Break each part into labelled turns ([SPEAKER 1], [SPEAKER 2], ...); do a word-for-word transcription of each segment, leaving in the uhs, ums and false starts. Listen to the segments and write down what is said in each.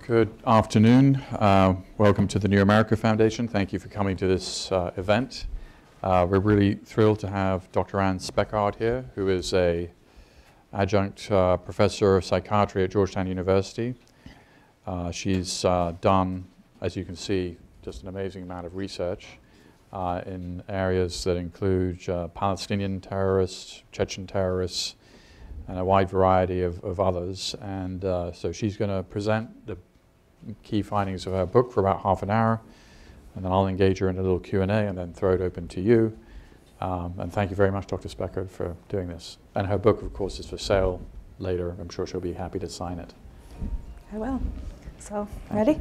[SPEAKER 1] Good afternoon. Uh, welcome to the New America Foundation. Thank you for coming to this uh, event. Uh, we're really thrilled to have Doctor Anne Speckhard here, who is a adjunct uh, professor of psychiatry at Georgetown University. Uh, she's uh, done, as you can see, just an amazing amount of research uh, in areas that include uh, Palestinian terrorists, Chechen terrorists, and a wide variety of, of others. And uh, so she's going to present the key findings of her book for about half an hour, and then I'll engage her in a little Q and A and then throw it open to you. Um, and thank you very much, Doctor Speckhard, for doing this. And her book, of course, is for sale later. I'm sure she'll be happy to sign it.
[SPEAKER 2] I will. So, ready?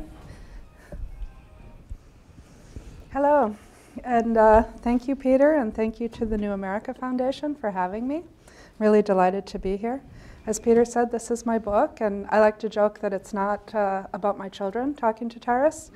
[SPEAKER 2] Hello, and uh, thank you, Peter, and thank you to the New America Foundation for having me. Really delighted to be here. As Peter said, this is my book, and I like to joke that it's not uh, about my children talking to terrorists.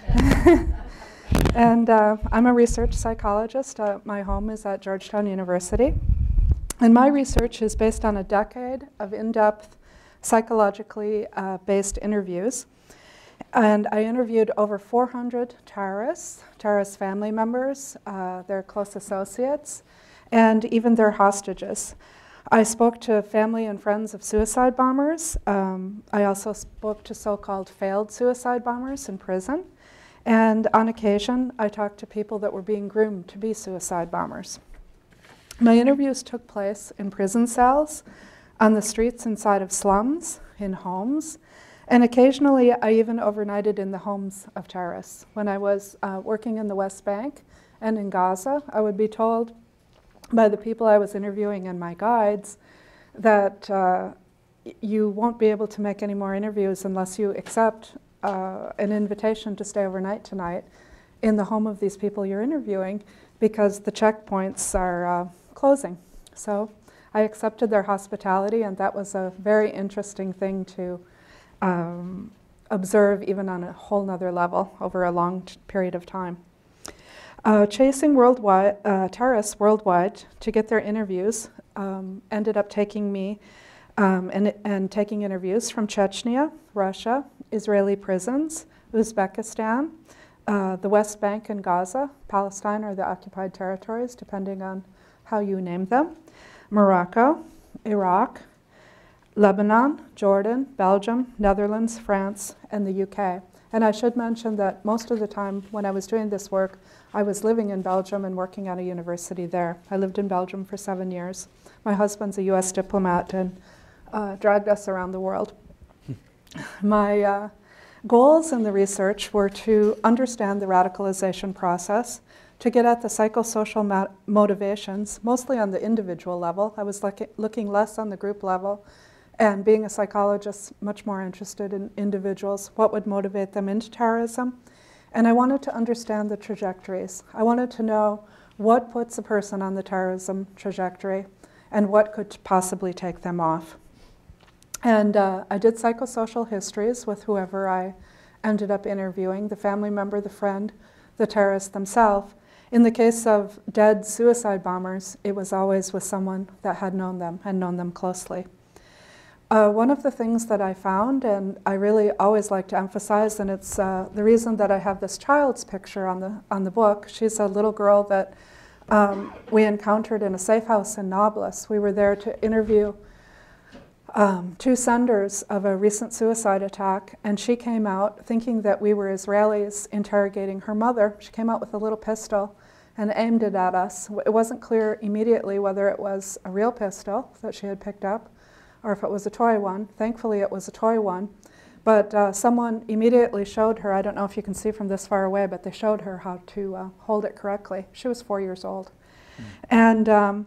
[SPEAKER 2] And uh, I'm a research psychologist. Uh, my home is at Georgetown University. And my research is based on a decade of in-depth psychologically uh, based interviews. And I interviewed over four hundred terrorists, terrorist family members, uh, their close associates, and even their hostages. I spoke to family and friends of suicide bombers. Um, I also spoke to so-called failed suicide bombers in prison. And on occasion, I talked to people that were being groomed to be suicide bombers. My interviews took place in prison cells, on the streets inside of slums, in homes, and occasionally I even overnighted in the homes of terrorists. When I was uh, working in the West Bank and in Gaza, I would be told by the people I was interviewing and my guides that uh, you won't be able to make any more interviews unless you accept uh, an invitation to stay overnight tonight in the home of these people you're interviewing, because the checkpoints are uh, closing. So I accepted their hospitality, and that was a very interesting thing to um, observe, even on a whole nother level over a long t- period of time. Uh, chasing worldwide, uh, terrorists worldwide to get their interviews um, ended up taking me um, and, and taking interviews from Chechnya, Russia, Israeli prisons, Uzbekistan, uh, the West Bank and Gaza, Palestine or the occupied territories, depending on how you name them, Morocco, Iraq, Lebanon, Jordan, Belgium, Netherlands, France, and the U K. And I should mention that most of the time when I was doing this work, I was living in Belgium and working at a university there. I lived in Belgium for seven years. My husband's a U S diplomat and uh, dragged us around the world. My uh, goals in the research were to understand the radicalization process, to get at the psychosocial ma- motivations, mostly on the individual level. I was look- looking less on the group level, and being a psychologist, much more interested in individuals, what would motivate them into terrorism. And I wanted to understand the trajectories. I wanted to know what puts a person on the terrorism trajectory and what could possibly take them off. And uh, I did psychosocial histories with whoever I ended up interviewing, the family member, the friend, the terrorist themselves. In the case of dead suicide bombers, it was always with someone that had known them and known them closely. Uh, one of the things that I found, and I really always like to emphasize, and it's uh, the reason that I have this child's picture on the on the book. She's a little girl that um, we encountered in a safe house in Nablus. We were there to interview um, two senders of a recent suicide attack, and she came out thinking that we were Israelis interrogating her mother. She came out with a little pistol and aimed it at us. It wasn't clear immediately whether it was a real pistol that she had picked up or if it was a toy one. Thankfully, it was a toy one. But uh, someone immediately showed her, I don't know if you can see from this far away, but they showed her how to uh, hold it correctly. She was four years old. Mm. And um,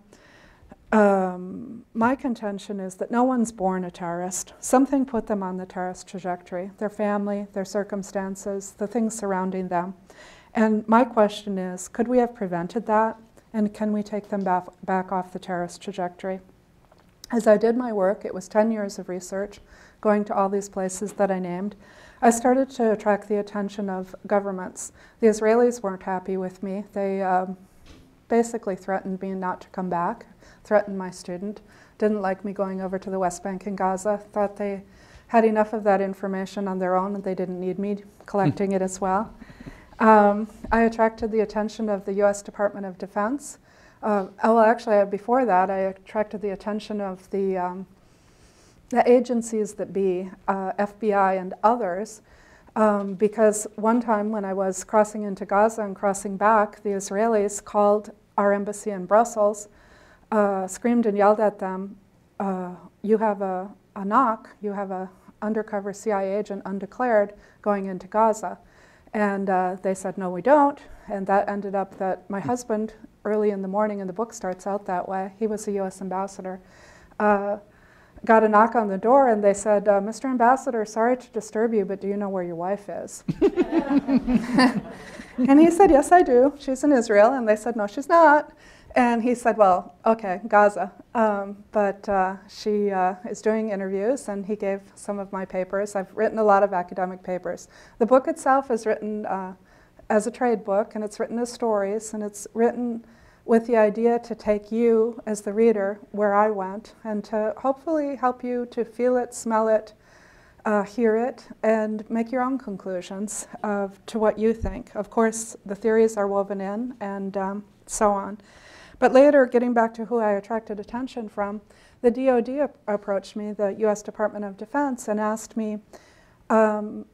[SPEAKER 2] um, my contention is that no one's born a terrorist. Something put them on the terrorist trajectory, their family, their circumstances, the things surrounding them. And my question is, could we have prevented that? And can we take them back, back off the terrorist trajectory? As I did my work, it was ten years of research, going to all these places that I named, I started to attract the attention of governments. The Israelis weren't happy with me. They um, basically threatened me not to come back, threatened my student, didn't like me going over to the West Bank and Gaza, thought they had enough of that information on their own and they didn't need me collecting it as well. Um, I attracted the attention of the U S Department of Defense. Uh, well, actually, before that, I attracted the attention of the, um, the agencies that be, uh, F B I and others, um, because one time when I was crossing into Gaza and crossing back, the Israelis called our embassy in Brussels, uh, screamed and yelled at them, uh, you have a, a knock, you have a undercover C I A agent undeclared going into Gaza. And uh, they said, no, we don't. And that ended up that my husband, early in the morning, and the book starts out that way, he was a U S ambassador, uh, got a knock on the door and they said, uh, Mister Ambassador, sorry to disturb you, but do you know where your wife is? And he said, yes, I do. She's in Israel. And they said, no, she's not. And he said, well, okay, Gaza. Um, but uh, she uh, is doing interviews, and he gave some of my papers. I've written a lot of academic papers. The book itself is written uh, as a trade book, and it's written as stories, and it's written with the idea to take you, as the reader, where I went, and to hopefully help you to feel it, smell it, uh, hear it, and make your own conclusions of, to what you think. Of course, the theories are woven in, and um, so on. But later, getting back to who I attracted attention from, the D O D ap approached me, the U S Department of Defense, and asked me, um,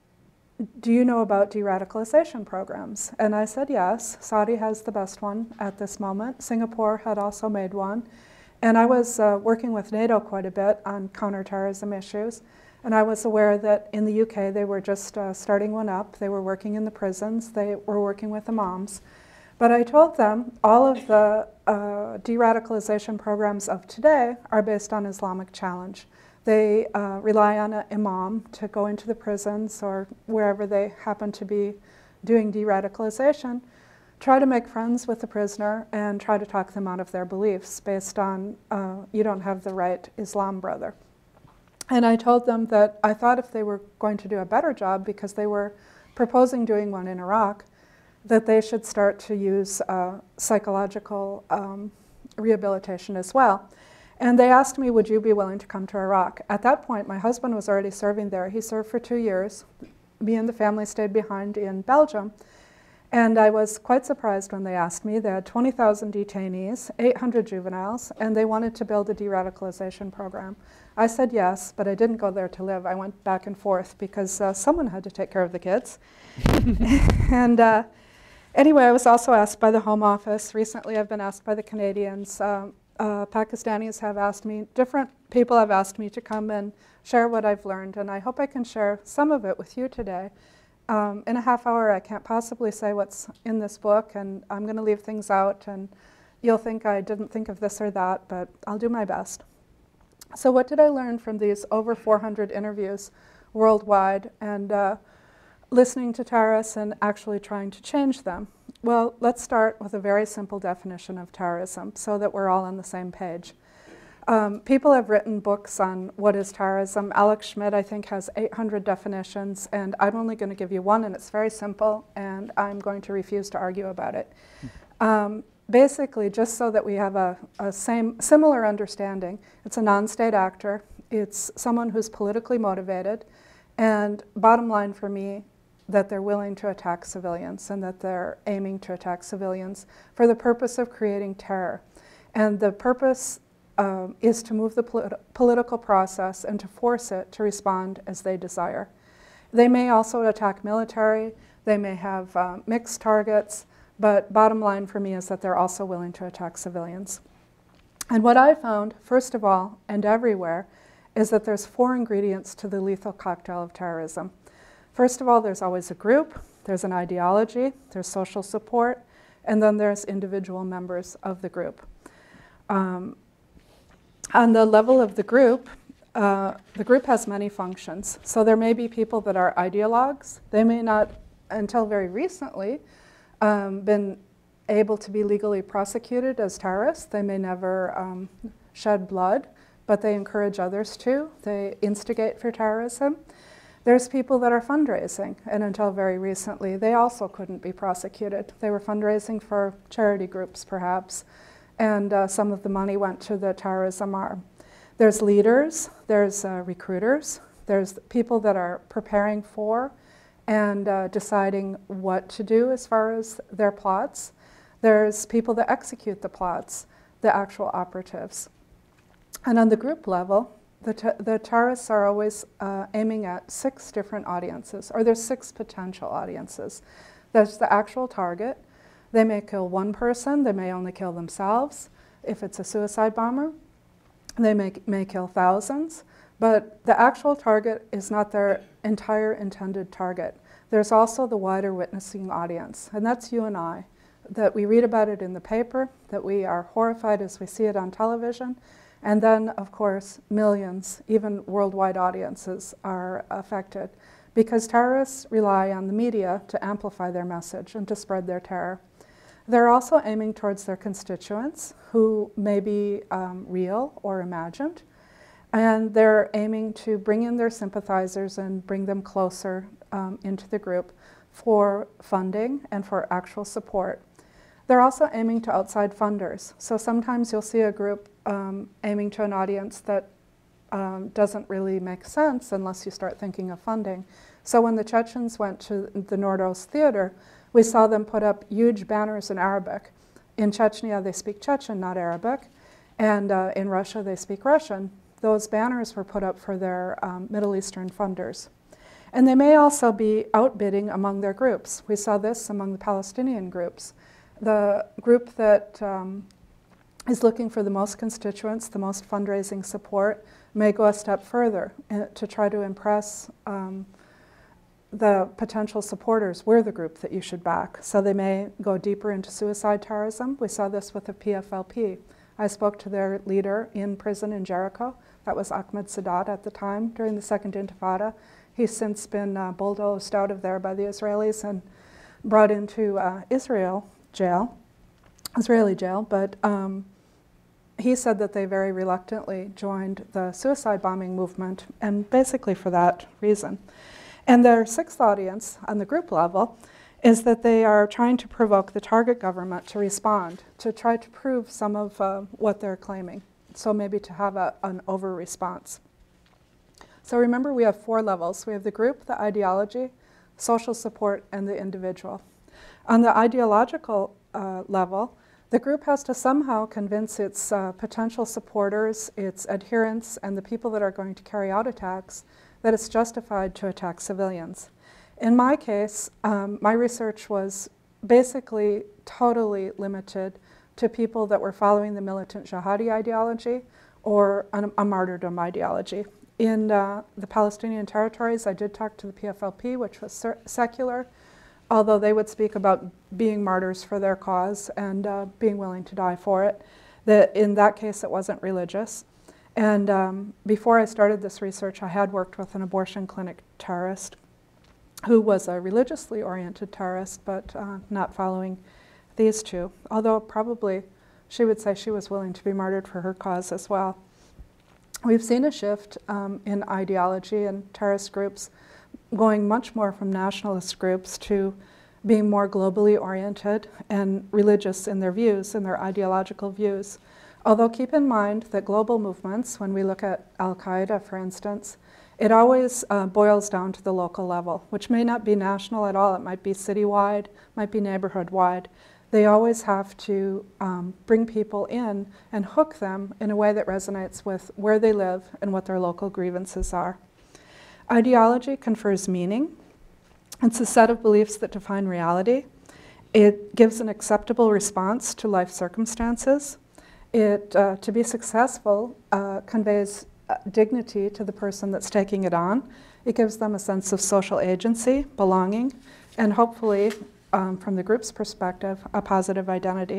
[SPEAKER 2] do you know about de-radicalization programs? And I said yes. Saudi has the best one at this moment. Singapore had also made one. And I was uh, working with NATO quite a bit on counterterrorism issues. And I was aware that in the U K, they were just uh, starting one up. They were working in the prisons. They were working with imams. But I told them all of the uh, de-radicalization programs of today are based on Islamic challenge. They uh, rely on an imam to go into the prisons or wherever they happen to be doing de-radicalization, try to make friends with the prisoner and try to talk them out of their beliefs based on uh, you don't have the right Islam, brother. And I told them that I thought if they were going to do a better job, because they were proposing doing one in Iraq, that they should start to use uh, psychological um, rehabilitation as well. And they asked me, would you be willing to come to Iraq? At that point, my husband was already serving there. He served for two years. Me and the family stayed behind in Belgium. And I was quite surprised when they asked me. They had twenty thousand detainees, eight hundred juveniles, and they wanted to build a de-radicalization program. I said yes, but I didn't go there to live. I went back and forth because uh, someone had to take care of the kids. and uh, Anyway, I was also asked by the Home Office. Recently, I've been asked by the Canadians. Um, uh, Pakistanis have asked me, different people have asked me to come and share what I've learned, and I hope I can share some of it with you today. Um, in a half hour, I can't possibly say what's in this book, and I'm going to leave things out, and you'll think I didn't think of this or that, but I'll do my best. So what did I learn from these over four hundred interviews worldwide, and uh, listening to terrorists and actually trying to change them? Well, let's start with a very simple definition of terrorism so that we're all on the same page. Um, people have written books on what is terrorism. Alex Schmidt, I think, has eight hundred definitions, and I'm only going to give you one, and it's very simple, and I'm going to refuse to argue about it. Um, basically, just so that we have a, a same, similar understanding, it's a non-state actor. It's someone who's politically motivated, and bottom line for me, that they're willing to attack civilians and that they're aiming to attack civilians for the purpose of creating terror. And the purpose um, is to move the polit political process and to force it to respond as they desire. They may also attack military, they may have uh, mixed targets, but bottom line for me is that they're also willing to attack civilians. And what I found, first of all, and everywhere, is that there's four ingredients to the lethal cocktail of terrorism. First of all, there's always a group, there's an ideology, there's social support, and then there's individual members of the group. Um, on the level of the group, uh, the group has many functions. So there may be people that are ideologues. They may not, until very recently, um, been able to be legally prosecuted as terrorists. They may never um, shed blood, but they encourage others to. They instigate for terrorism. There's people that are fundraising, and until very recently, they also couldn't be prosecuted. They were fundraising for charity groups, perhaps, and uh, some of the money went to the terrorism arm. There's leaders, there's uh, recruiters, There's people that are preparing for and uh, deciding what to do as far as their plots. There's people that execute the plots, the actual operatives. And on the group level, the, te the terrorists are always uh, aiming at six different audiences, or there's six potential audiences. There's the actual target. They may kill one person, they may only kill themselves. If it's a suicide bomber, they may, may kill thousands. But the actual target is not their entire intended target. There's also the wider witnessing audience, and that's you and I, that we read about it in the paper, that we are horrified as we see it on television, and then, of course, millions, even worldwide audiences, are affected because terrorists rely on the media to amplify their message and to spread their terror. They're also aiming towards their constituents, who may be um, real or imagined, and they're aiming to bring in their sympathizers and bring them closer um, into the group for funding and for actual support. They're also aiming to outside funders. So sometimes you'll see a group um, aiming to an audience that um, doesn't really make sense unless you start thinking of funding. So when the Chechens went to the Nordost Theater, we saw them put up huge banners in Arabic. In Chechnya, they speak Chechen, not Arabic. And uh, in Russia, they speak Russian. Those banners were put up for their um, Middle Eastern funders. And they may also be outbidding among their groups. We saw this among the Palestinian groups. The group that um, is looking for the most constituents, the most fundraising support, may go a step further uh, to try to impress um, the potential supporters. We're the group that you should back. So they may go deeper into suicide terrorism. We saw this with the P F L P. I spoke to their leader in prison in Jericho. That was Ahmed Sadat at the time during the Second Intifada. He's since been uh, bulldozed out of there by the Israelis and brought into uh, Israel jail, Israeli jail, but um, he said that they very reluctantly joined the suicide bombing movement, and basically for that reason. And their sixth audience on the group level is that they are trying to provoke the target government to respond, to try to prove some of uh, what they're claiming. So maybe to have a, an over-response. So remember, we have four levels. We have the group, the ideology, social support, and the individual. On the ideological uh, level, the group has to somehow convince its uh, potential supporters, its adherents, and the people that are going to carry out attacks that it's justified to attack civilians. In my case, um, my research was basically totally limited to people that were following the militant Jihadi ideology or a, a martyrdom ideology. In uh, the Palestinian territories, I did talk to the P F L P, which was secular, although they would speak about being martyrs for their cause and uh, being willing to die for it. That in that case, it wasn't religious. And um, before I started this research, I had worked with an abortion clinic terrorist who was a religiously oriented terrorist, but uh, not following these two, although probably she would say she was willing to be martyred for her cause as well. We've seen a shift um, in ideology and terrorist groups going much more from nationalist groups to being more globally oriented and religious in their views, in their ideological views. Although keep in mind that global movements, when we look at Al-Qaeda, for instance, it always uh, boils down to the local level, which may not be national at all. It might be citywide, might be neighborhood-wide. They always have to um, bring people in and hook them in a way that resonates with where they live and what their local grievances are. Ideology confers meaning. It's a set of beliefs that define reality. It gives an acceptable response to life circumstances. It, uh, to be successful, uh, conveys uh, dignity to the person that's taking it on. It gives them a sense of social agency, belonging, and hopefully, um, from the group's perspective, a positive identity.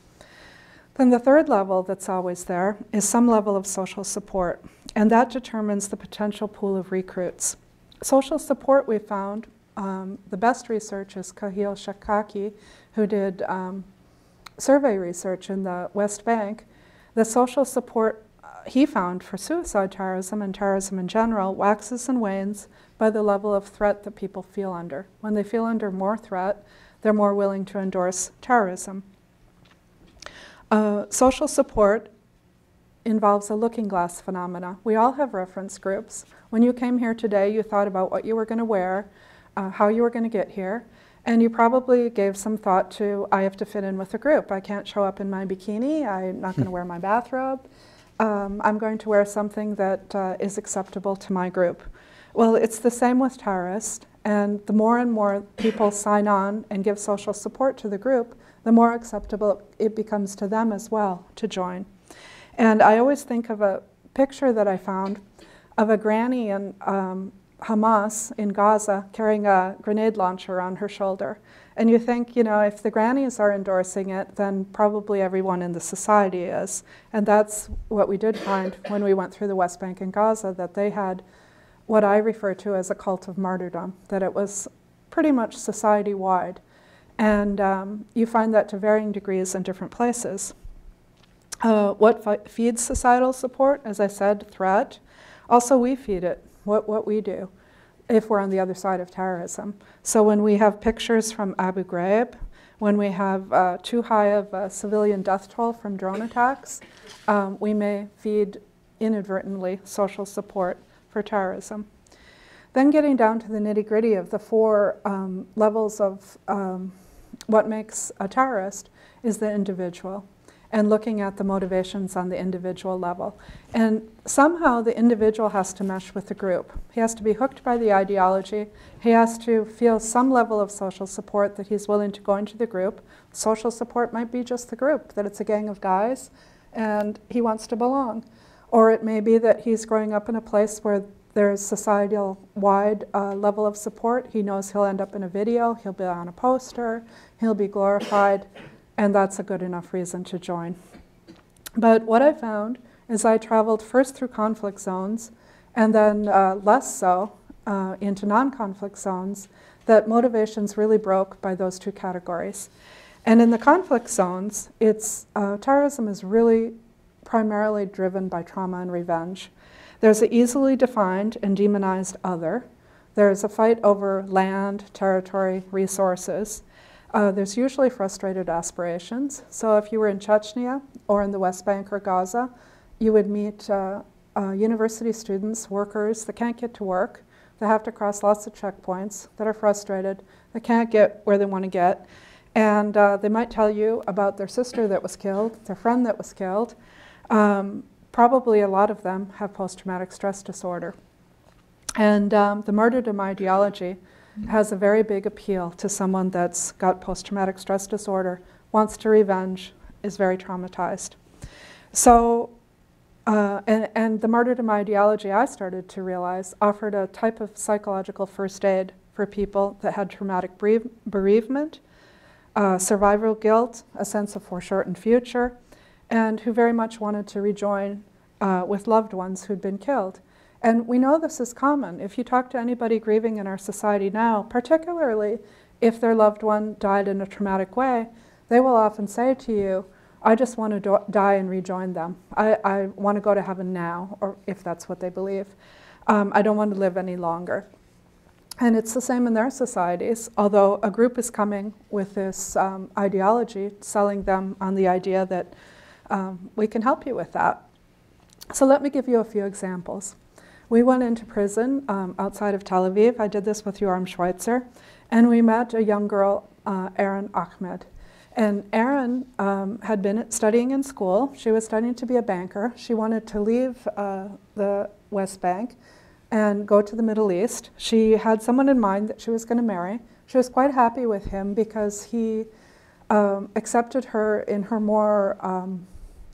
[SPEAKER 2] Then the third level that's always there is some level of social support, and that determines the potential pool of recruits. Social support, we found, um, the best research is Kahil Shakaki, who did um, survey research in the West Bank. The social support uh, he found for suicide terrorism and terrorism in general waxes and wanes by the level of threat that people feel under. When they feel under more threat, they're more willing to endorse terrorism. Uh, social support involves a looking glass phenomena. We all have reference groups. When you came here today, you thought about what you were going to wear, uh, how you were going to get here, and you probably gave some thought to, I have to fit in with the group. I can't show up in my bikini. I'm not going to wear my bathrobe. Um, I'm going to wear something that uh, is acceptable to my group. Well, it's the same with terrorists, and the more and more people sign on and give social support to the group, the more acceptable it becomes to them as well to join. And I always think of a picture that I found of a granny in um, Hamas in Gaza carrying a grenade launcher on her shoulder. And you think, you know, if the grannies are endorsing it, then probably everyone in the society is. And that's what we did find when we went through the West Bank and Gaza, that they had what I refer to as a cult of martyrdom, that it was pretty much society-wide. And um, you find that to varying degrees in different places. Uh, what feeds societal support? As I said, threat. Also, we feed it, what, what we do, if we're on the other side of terrorism. So when we have pictures from Abu Ghraib, when we have uh, too high of a civilian death toll from drone attacks, um, we may feed inadvertently social support for terrorism. Then getting down to the nitty-gritty of the four um, levels of um, what makes a terrorist is the individual, and looking at the motivations on the individual level. And somehow the individual has to mesh with the group. He has to be hooked by the ideology. He has to feel some level of social support that he's willing to go into the group. Social support might be just the group, that it's a gang of guys and he wants to belong. Or it may be that he's growing up in a place where there's societal-wide uh, level of support. He knows he'll end up in a video, he'll be on a poster, he'll be glorified, and that's a good enough reason to join. But what I found is I traveled first through conflict zones, and then uh, less so uh, into non-conflict zones, that motivations really broke by those two categories. And in the conflict zones, it's, uh, terrorism is really primarily driven by trauma and revenge. There's an easily defined and demonized other. There's a fight over land, territory, resources. Uh, there's usually frustrated aspirations. So if you were in Chechnya or in the West Bank or Gaza, you would meet uh, uh, university students, workers that can't get to work, that have to cross lots of checkpoints, that are frustrated, that can't get where they want to get. And uh, they might tell you about their sister that was killed, their friend that was killed. Um, probably a lot of them have post-traumatic stress disorder. And um, the martyrdom ideology has a very big appeal to someone that's got post-traumatic stress disorder, wants to revenge, is very traumatized. So, uh, and, and the martyrdom ideology, I started to realize, offered a type of psychological first aid for people that had traumatic bereave bereavement, uh, survival guilt, a sense of foreshortened future, and who very much wanted to rejoin uh, with loved ones who'd been killed. And we know this is common. If you talk to anybody grieving in our society now, particularly if their loved one died in a traumatic way, they will often say to you, I just want to die and rejoin them. I, I want to go to heaven now, or if that's what they believe. Um, I don't want to live any longer. And it's the same in their societies, although a group is coming with this um, ideology, selling them on the idea that um, we can help you with that. So let me give you a few examples. We went into prison um, outside of Tel Aviv. I did this with Yoram Schweitzer. And we met a young girl, uh, Erin Ahmed. And Erin um, had been studying in school. She was studying to be a banker. She wanted to leave uh, the West Bank and go to the Middle East. She had someone in mind that she was going to marry. She was quite happy with him because he um, accepted her in her more um,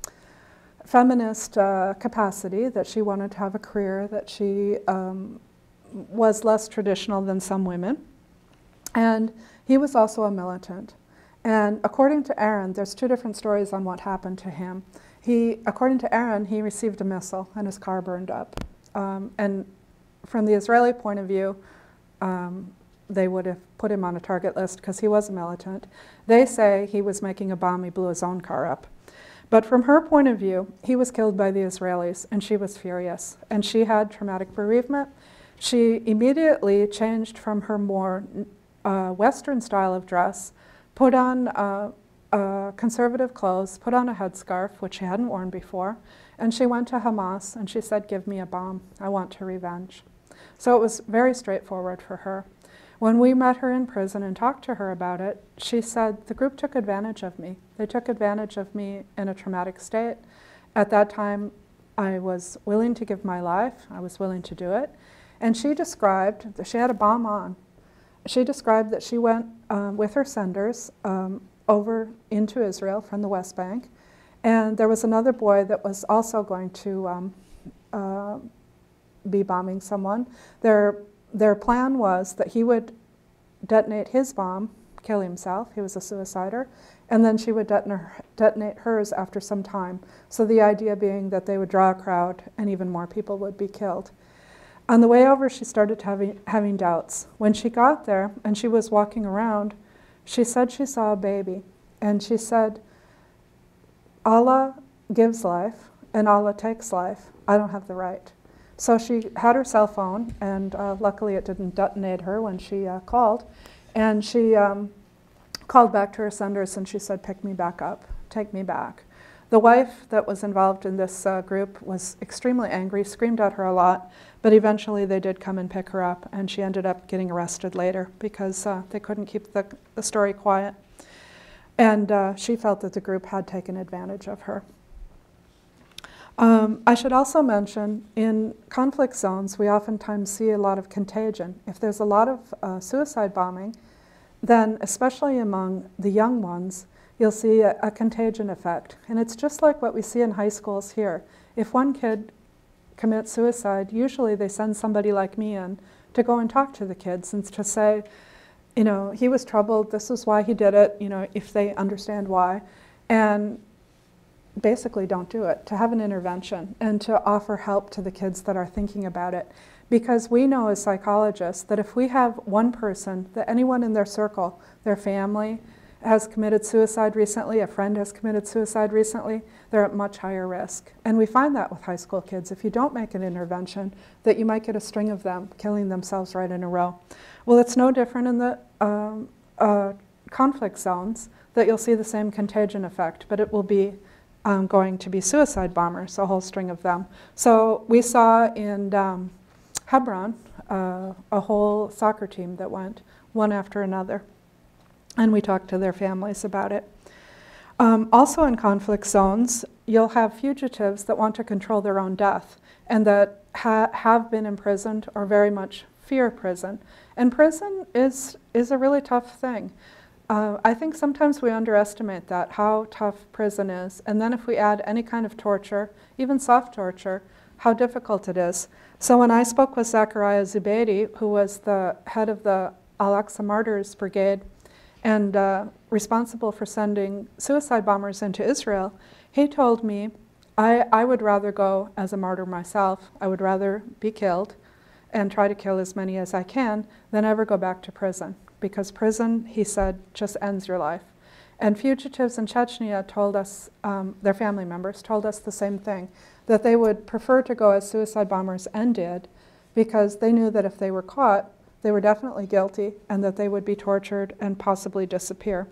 [SPEAKER 2] feminist uh, capacity, that she wanted to have a career, that she um, was less traditional than some women. And he was also a militant. And according to Aaron, there's two different stories on what happened to him. He, according to Aaron, he received a missile and his car burned up. Um, and from the Israeli point of view, um, they would have put him on a target list because he was a militant. They say he was making a bomb, he blew his own car up. But from her point of view, he was killed by the Israelis, and she was furious. And she had traumatic bereavement. She immediately changed from her more uh, Western style of dress, put on uh, uh, conservative clothes, put on a headscarf, which she hadn't worn before, And she went to Hamas and she said, give me a bomb. I want to revenge. So it was very straightforward for her. When we met her in prison and talked to her about it, she said, the group took advantage of me. They took advantage of me in a traumatic state. At that time, I was willing to give my life. I was willing to do it. And she described that she had a bomb on. She described that she went um, with her senders um, over into Israel from the West Bank. And there was another boy that was also going to um, uh, be bombing someone. Their, their plan was that he would detonate his bomb, kill himself, he was a suicider, and then she would detonate, detonate hers after some time. So the idea being that they would draw a crowd and even more people would be killed. On the way over, she started having, having doubts. When she got there and she was walking around, she said she saw a baby. And she said, Allah gives life and Allah takes life. I don't have the right. So she had her cell phone, and uh, luckily it didn't detonate her when she uh, called. And she um, called back to her senders and she said, pick me back up, take me back. The wife that was involved in this uh, group was extremely angry, screamed at her a lot, but eventually they did come and pick her up, and she ended up getting arrested later because uh, they couldn't keep the, the story quiet. And uh, she felt that the group had taken advantage of her. Um, I should also mention, in conflict zones, we oftentimes see a lot of contagion. If there's a lot of uh, suicide bombing, then especially among the young ones, you'll see a, a contagion effect. And it's just like what we see in high schools here. If one kid commits suicide, usually they send somebody like me in to go and talk to the kids and to say, you know, he was troubled, this is why he did it, you know, if they understand why. And basically don't do it, to have an intervention and to offer help to the kids that are thinking about it. Because we know as psychologists that if we have one person, that anyone in their circle, their family, has committed suicide recently, a friend has committed suicide recently, they're at much higher risk. And we find that with high school kids. If you don't make an intervention, that you might get a string of them killing themselves right in a row. Well, it's no different in the um, uh, conflict zones, that you'll see the same contagion effect, but it will be um, going to be suicide bombers, a whole string of them. So we saw in um, Hebron uh, a whole soccer team that went, one after another. And we talked to their families about it. Um, also in conflict zones, you'll have fugitives that want to control their own death and that ha have been imprisoned or very much fear prison. And prison is, is a really tough thing. Uh, I think sometimes we underestimate that, how tough prison is. And then if we add any kind of torture, even soft torture, how difficult it is. So when I spoke with Zachariah Zubeidi, who was the head of the Al-Aqsa Martyrs Brigade, and uh, responsible for sending suicide bombers into Israel, he told me, I, I would rather go as a martyr myself. I would rather be killed and try to kill as many as I can than ever go back to prison. Because prison, he said, just ends your life. And fugitives in Chechnya told us, um, their family members told us the same thing, that they would prefer to go as suicide bombers and did, because they knew that if they were caught, they were definitely guilty and that they would be tortured and possibly disappear.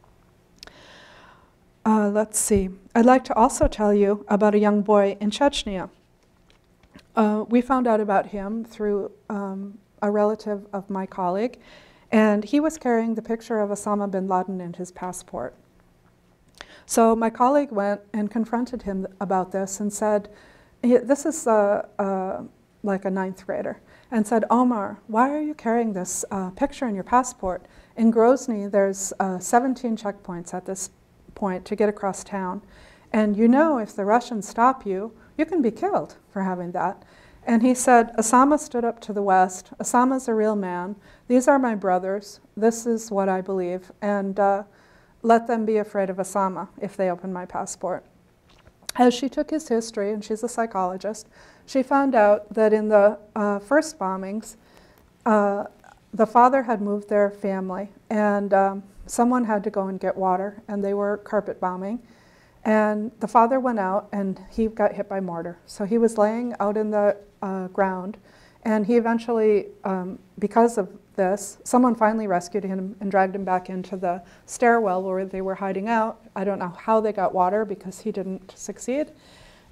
[SPEAKER 2] Uh, let's see. I'd like to also tell you about a young boy in Chechnya. Uh, we found out about him through um, a relative of my colleague, and he was carrying the picture of Osama bin Laden in his passport. So my colleague went and confronted him about this and said, this is uh, uh, like a ninth grader, and said, Omar, why are you carrying this uh, picture in your passport? In Grozny, there's uh, seventeen checkpoints at this point to get across town. And you know if the Russians stop you, you can be killed for having that. And he said, Osama stood up to the West. Osama's a real man. These are my brothers. This is what I believe. And uh, let them be afraid of Osama if they open my passport. As she took his history, and she's a psychologist, she found out that in the uh, first bombings, uh, the father had moved their family, and um, someone had to go and get water, and they were carpet bombing. And the father went out, and he got hit by mortar. So he was laying out in the uh, ground, and he eventually, um, because of this, someone finally rescued him and dragged him back into the stairwell where they were hiding out. I don't know how they got water because he didn't succeed.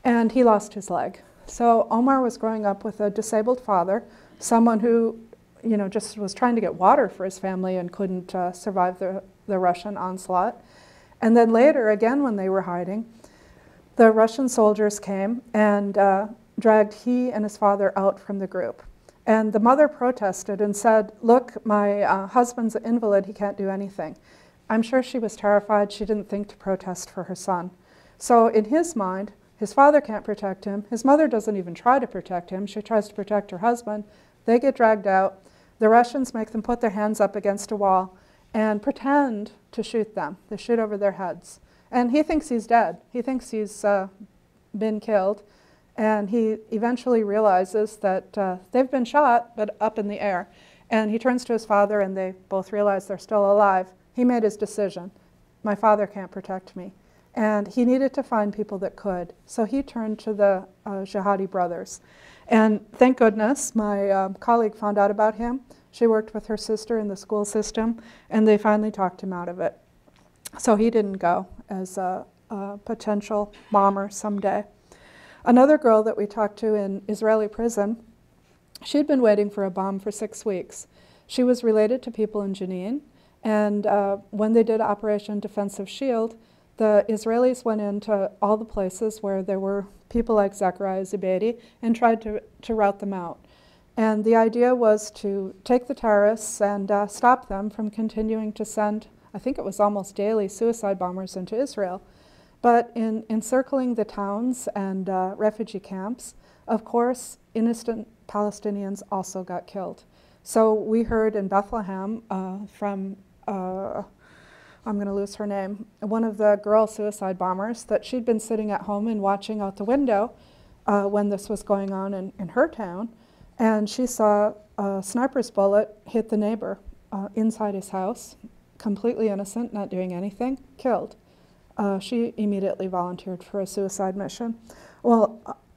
[SPEAKER 2] and he lost his leg. So Omar was growing up with a disabled father, someone who, you know, just was trying to get water for his family and couldn't uh, survive the, the Russian onslaught. And then later, again when they were hiding, the Russian soldiers came and uh, dragged he and his father out from the group. And the mother protested and said, look, my uh, husband's an invalid, he can't do anything. I'm sure she was terrified. She didn't think to protest for her son. So in his mind, his father can't protect him. His mother doesn't even try to protect him. She tries to protect her husband. They get dragged out. The Russians make them put their hands up against a wall and pretend to shoot them. They shoot over their heads. And he thinks he's dead. He thinks he's uh, been killed. And he eventually realizes that uh, they've been shot, but up in the air. And he turns to his father, and they both realize they're still alive. He made his decision. My father can't protect me. And he needed to find people that could. So he turned to the uh, Jihadi brothers. And thank goodness, my uh, colleague found out about him. She worked with her sister in the school system, and they finally talked him out of it. So he didn't go as a, a potential bomber someday. Another girl that we talked to in Israeli prison, she'd been waiting for a bomb for six weeks. She was related to people in Jenin, and uh, when they did Operation Defensive Shield, the Israelis went into all the places where there were people like Zechariah Zubeidi and tried to, to rout them out. And the idea was to take the terrorists and uh, stop them from continuing to send, I think it was almost daily, suicide bombers into Israel. But in encircling the towns and uh, refugee camps, of course, innocent Palestinians also got killed. So we heard in Bethlehem uh, from, uh, I'm going to lose her name, one of the girl suicide bombers, that she'd been sitting at home and watching out the window uh, when this was going on in, in her town, and she saw a sniper's bullet hit the neighbor uh, inside his house, completely innocent, not doing anything, killed. Uh, she immediately volunteered for a suicide mission. Well,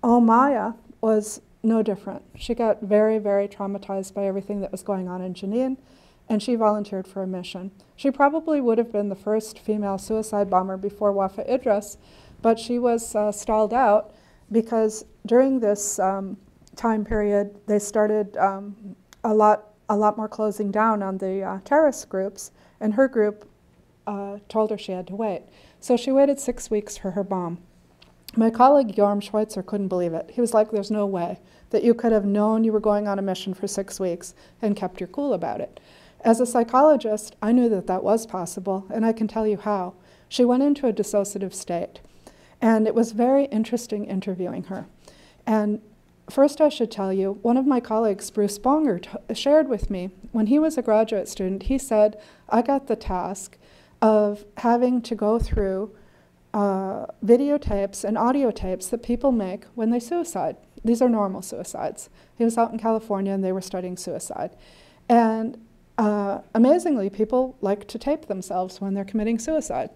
[SPEAKER 2] Omaya was no different. She got very, very traumatized by everything that was going on in Jenin, and she volunteered for a mission. She probably would have been the first female suicide bomber before Wafa Idris, but she was uh, stalled out because during this um, time period, they started um, a lot, a lot more closing down on the uh, terrorist groups, and her group uh, told her she had to wait. So she waited six weeks for her bomb. My colleague Jorm Schweitzer couldn't believe it. He was like, there's no way that you could have known you were going on a mission for six weeks and kept your cool about it. As a psychologist, I knew that that was possible, and I can tell you how. She went into a dissociative state, and it was very interesting interviewing her. And first I should tell you, one of my colleagues, Bruce Bonger, t shared with me, when he was a graduate student, he said, I got the task of having to go through uh, videotapes and audio tapes that people make when they suicide. These are normal suicides. He was out in California and they were studying suicide. And uh, amazingly, people like to tape themselves when they're committing suicide.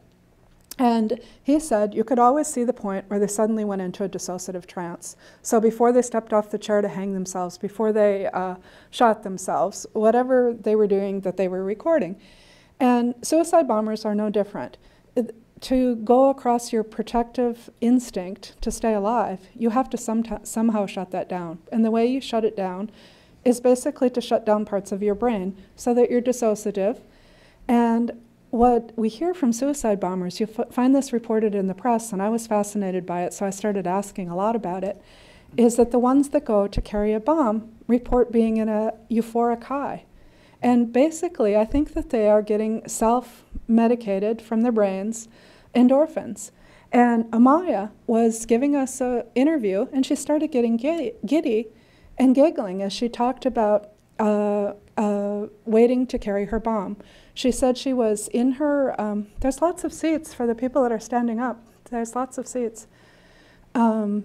[SPEAKER 2] And he said you could always see the point where they suddenly went into a dissociative trance. So before they stepped off the chair to hang themselves, before they uh, shot themselves, whatever they were doing that they were recording. And suicide bombers are no different. It, to go across your protective instinct to stay alive, you have to some somehow shut that down. And the way you shut it down is basically to shut down parts of your brain so that you're dissociative. And what we hear from suicide bombers, you f find this reported in the press, and I was fascinated by it, so I started asking a lot about it, is that the ones that go to carry a bomb report being in a euphoric high. And basically, I think that they are getting self-medicated from their brains, endorphins. And Amaya was giving us an interview, and she started getting giddy, giddy and giggling as she talked about uh, uh, waiting to carry her bomb. She said she was in her, um, there's lots of seats for the people that are standing up. There's lots of seats. Um,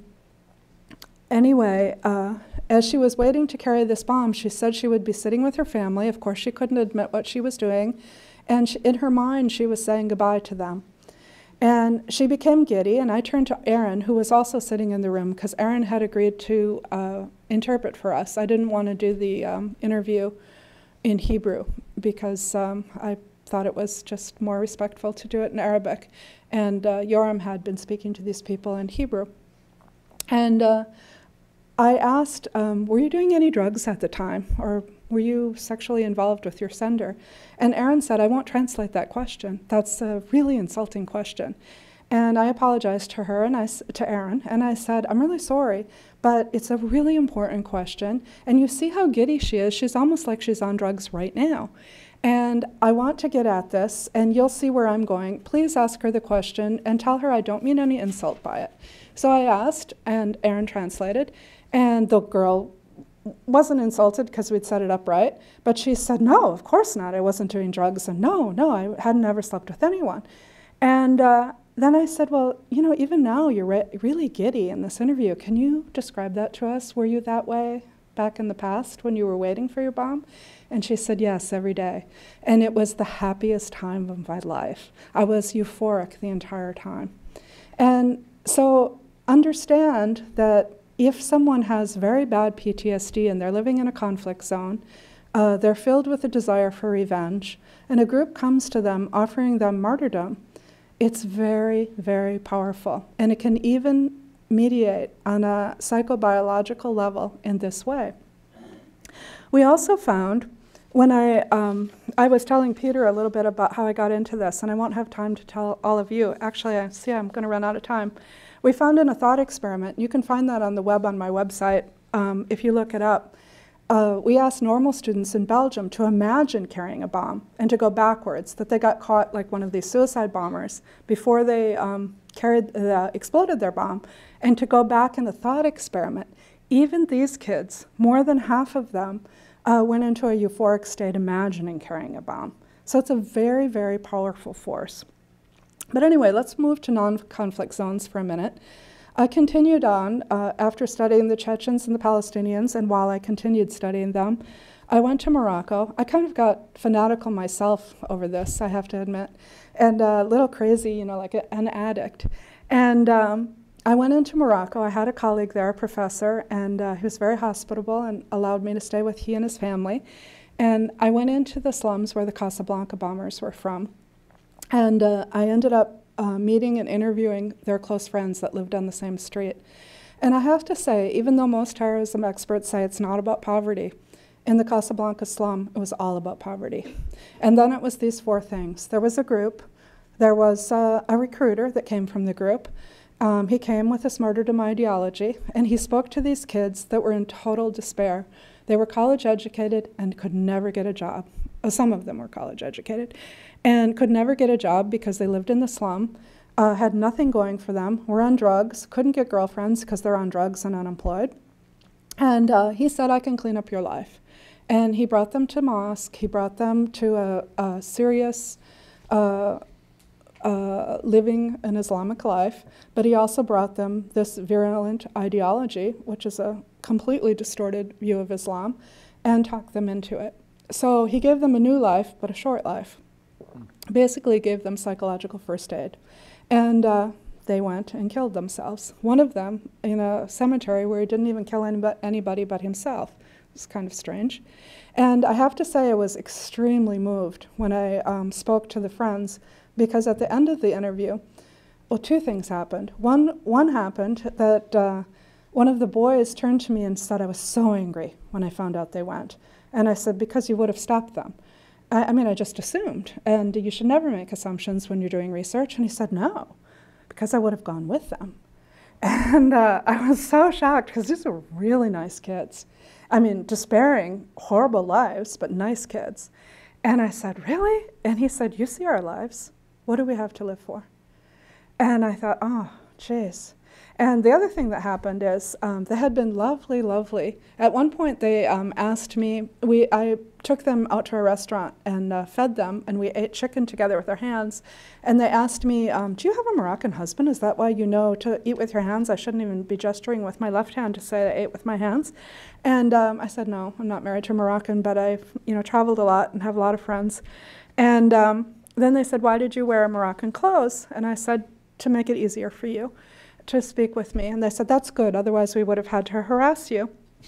[SPEAKER 2] anyway, uh, as she was waiting to carry this bomb, she said she would be sitting with her family. Of course, she couldn't admit what she was doing. And she, in her mind, she was saying goodbye to them. And she became giddy, and I turned to Aaron, who was also sitting in the room, because Aaron had agreed to uh, interpret for us. I didn't want to do the um, interview in Hebrew, because um, I thought it was just more respectful to do it in Arabic. And uh, Yoram had been speaking to these people in Hebrew. And uh, I asked, um, were you doing any drugs at the time? Or were you sexually involved with your sender? And Aaron said, I won't translate that question. That's a really insulting question. And I apologized to her and I, to Aaron, and I said, I'm really sorry, but it's a really important question. And you see how giddy she is. She's almost like she's on drugs right now. And I want to get at this, and you'll see where I'm going. Please ask her the question and tell her I don't mean any insult by it. So I asked, and Aaron translated, and the girl wasn't insulted because we'd set it up right, but she said, no, of course not. I wasn't doing drugs, and no, no, I hadn't ever slept with anyone. And uh, then I said, well, you know, even now you're re really giddy in this interview. Can you describe that to us? Were you that way back in the past when you were waiting for your bomb? And she said, yes, every day. And it was the happiest time of my life. I was euphoric the entire time. And so understand that if someone has very bad P T S D and they're living in a conflict zone, uh, they're filled with a desire for revenge, and a group comes to them offering them martyrdom, it's very, very powerful. And it can even mediate on a psychobiological level in this way. We also found, when I, um, I was telling Peter a little bit about how I got into this, and I won't have time to tell all of you. Actually, I see I'm going to run out of time. We found in a thought experiment, you can find that on the web on my website um, if you look it up. Uh, we asked normal students in Belgium to imagine carrying a bomb and to go backwards, that they got caught like one of these suicide bombers before they um, carried, uh, exploded their bomb, and to go back in a thought experiment. Even these kids, more than half of them, uh, went into a euphoric state imagining carrying a bomb. So it's a very, very powerful force. But anyway, let's move to non-conflict zones for a minute. I continued on uh, after studying the Chechens and the Palestinians, and while I continued studying them, I went to Morocco. I kind of got fanatical myself over this, I have to admit, and a little crazy, you know, like a, an addict. And um, I went into Morocco. I had a colleague there, a professor, and uh, he was very hospitable and allowed me to stay with he and his family. And I went into the slums where the Casa Blanca bombers were from. And uh, I ended up uh, meeting and interviewing their close friends that lived on the same street. And I have to say, even though most terrorism experts say it's not about poverty, in the Casa Blanca slum, it was all about poverty. And then it was these four things. There was a group. There was uh, a recruiter that came from the group. Um, he came with this martyrdom ideology, and he spoke to these kids that were in total despair. They were college educated and could never get a job. Uh, some of them were college educated, and could never get a job because they lived in the slum, uh, had nothing going for them, were on drugs, couldn't get girlfriends because they're on drugs and unemployed. And uh, he said, I can clean up your life. And he brought them to mosque, he brought them to a, a serious uh, uh, living an Islamic life, but he also brought them this virulent ideology, which is a completely distorted view of Islam, and talked them into it. So he gave them a new life, but a short life. Basically gave them psychological first aid. And uh, they went and killed themselves. One of them in a cemetery where he didn't even kill anybody, anybody but himself. It's kind of strange. And I have to say I was extremely moved when I um, spoke to the friends, because at the end of the interview, well, two things happened. One, one happened that uh, one of the boys turned to me and said, I was so angry when I found out they went. And I said, because you would have stopped them. I, I mean, I just assumed. And you should never make assumptions when you're doing research. And he said, no, because I would have gone with them. And uh, I was so shocked, because these were really nice kids. I mean, despairing, horrible lives, but nice kids. And I said, really? And he said, you see our lives. What do we have to live for? And I thought, oh, jeez. And the other thing that happened is um, they had been lovely, lovely. At one point, they um, asked me, we, I took them out to a restaurant and uh, fed them, and we ate chicken together with our hands. And they asked me, um, do you have a Moroccan husband? Is that why you know to eat with your hands? I shouldn't even be gesturing with my left hand to say I ate with my hands. And um, I said, no, I'm not married to a Moroccan, but I've you know, traveled a lot and have a lot of friends. And um, then they said, why did you wear Moroccan clothes? And I said, to make it easier for you to speak with me. And they said, that's good, otherwise we would have had to harass you.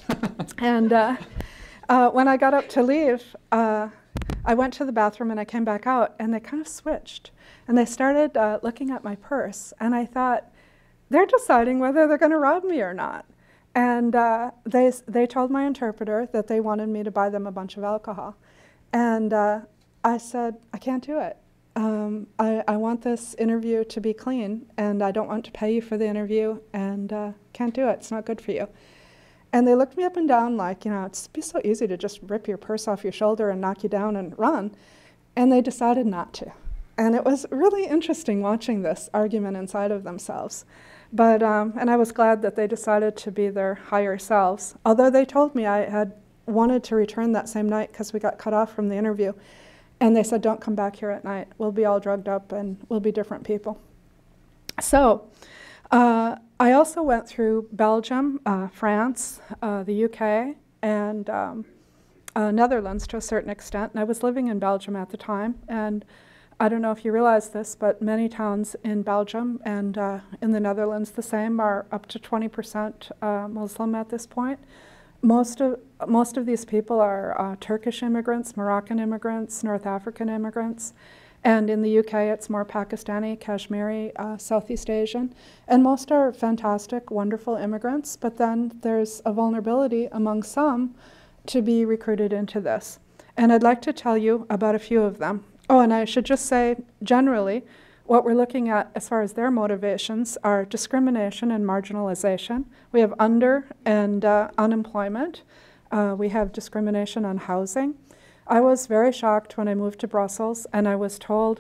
[SPEAKER 2] And uh, uh, when I got up to leave, uh, I went to the bathroom and I came back out, and they kind of switched. And they started uh, looking at my purse, and I thought, they're deciding whether they're going to rob me or not. And uh, they, they told my interpreter that they wanted me to buy them a bunch of alcohol. And uh, I said, I can't do it. Um, I, I want this interview to be clean, and I don't want to pay you for the interview, and uh, can't do it. It's not good for you. And they looked me up and down like, you know, it'd be so easy to just rip your purse off your shoulder and knock you down and run. And they decided not to. And it was really interesting watching this argument inside of themselves. But, um, and I was glad that they decided to be their higher selves. Although they told me I had wanted to return that same night because we got cut off from the interview. And they said, don't come back here at night. We'll be all drugged up and we'll be different people. So uh, I also went through Belgium, uh, France, uh, the U K, and um, uh, Netherlands to a certain extent. And I was living in Belgium at the time. And I don't know if you realize this, but many towns in Belgium and uh, in the Netherlands the same are up to twenty percent uh, Muslim at this point. Most of, most of these people are uh, Turkish immigrants, Moroccan immigrants, North African immigrants. And in the U K, it's more Pakistani, Kashmiri, uh, Southeast Asian. And most are fantastic, wonderful immigrants. But then there's a vulnerability among some to be recruited into this. And I'd like to tell you about a few of them. Oh, and I should just say, generally, what we're looking at as far as their motivations are discrimination and marginalization. We have under and uh, unemployment. Uh, we have discrimination on housing. I was very shocked when I moved to Brussels and I was told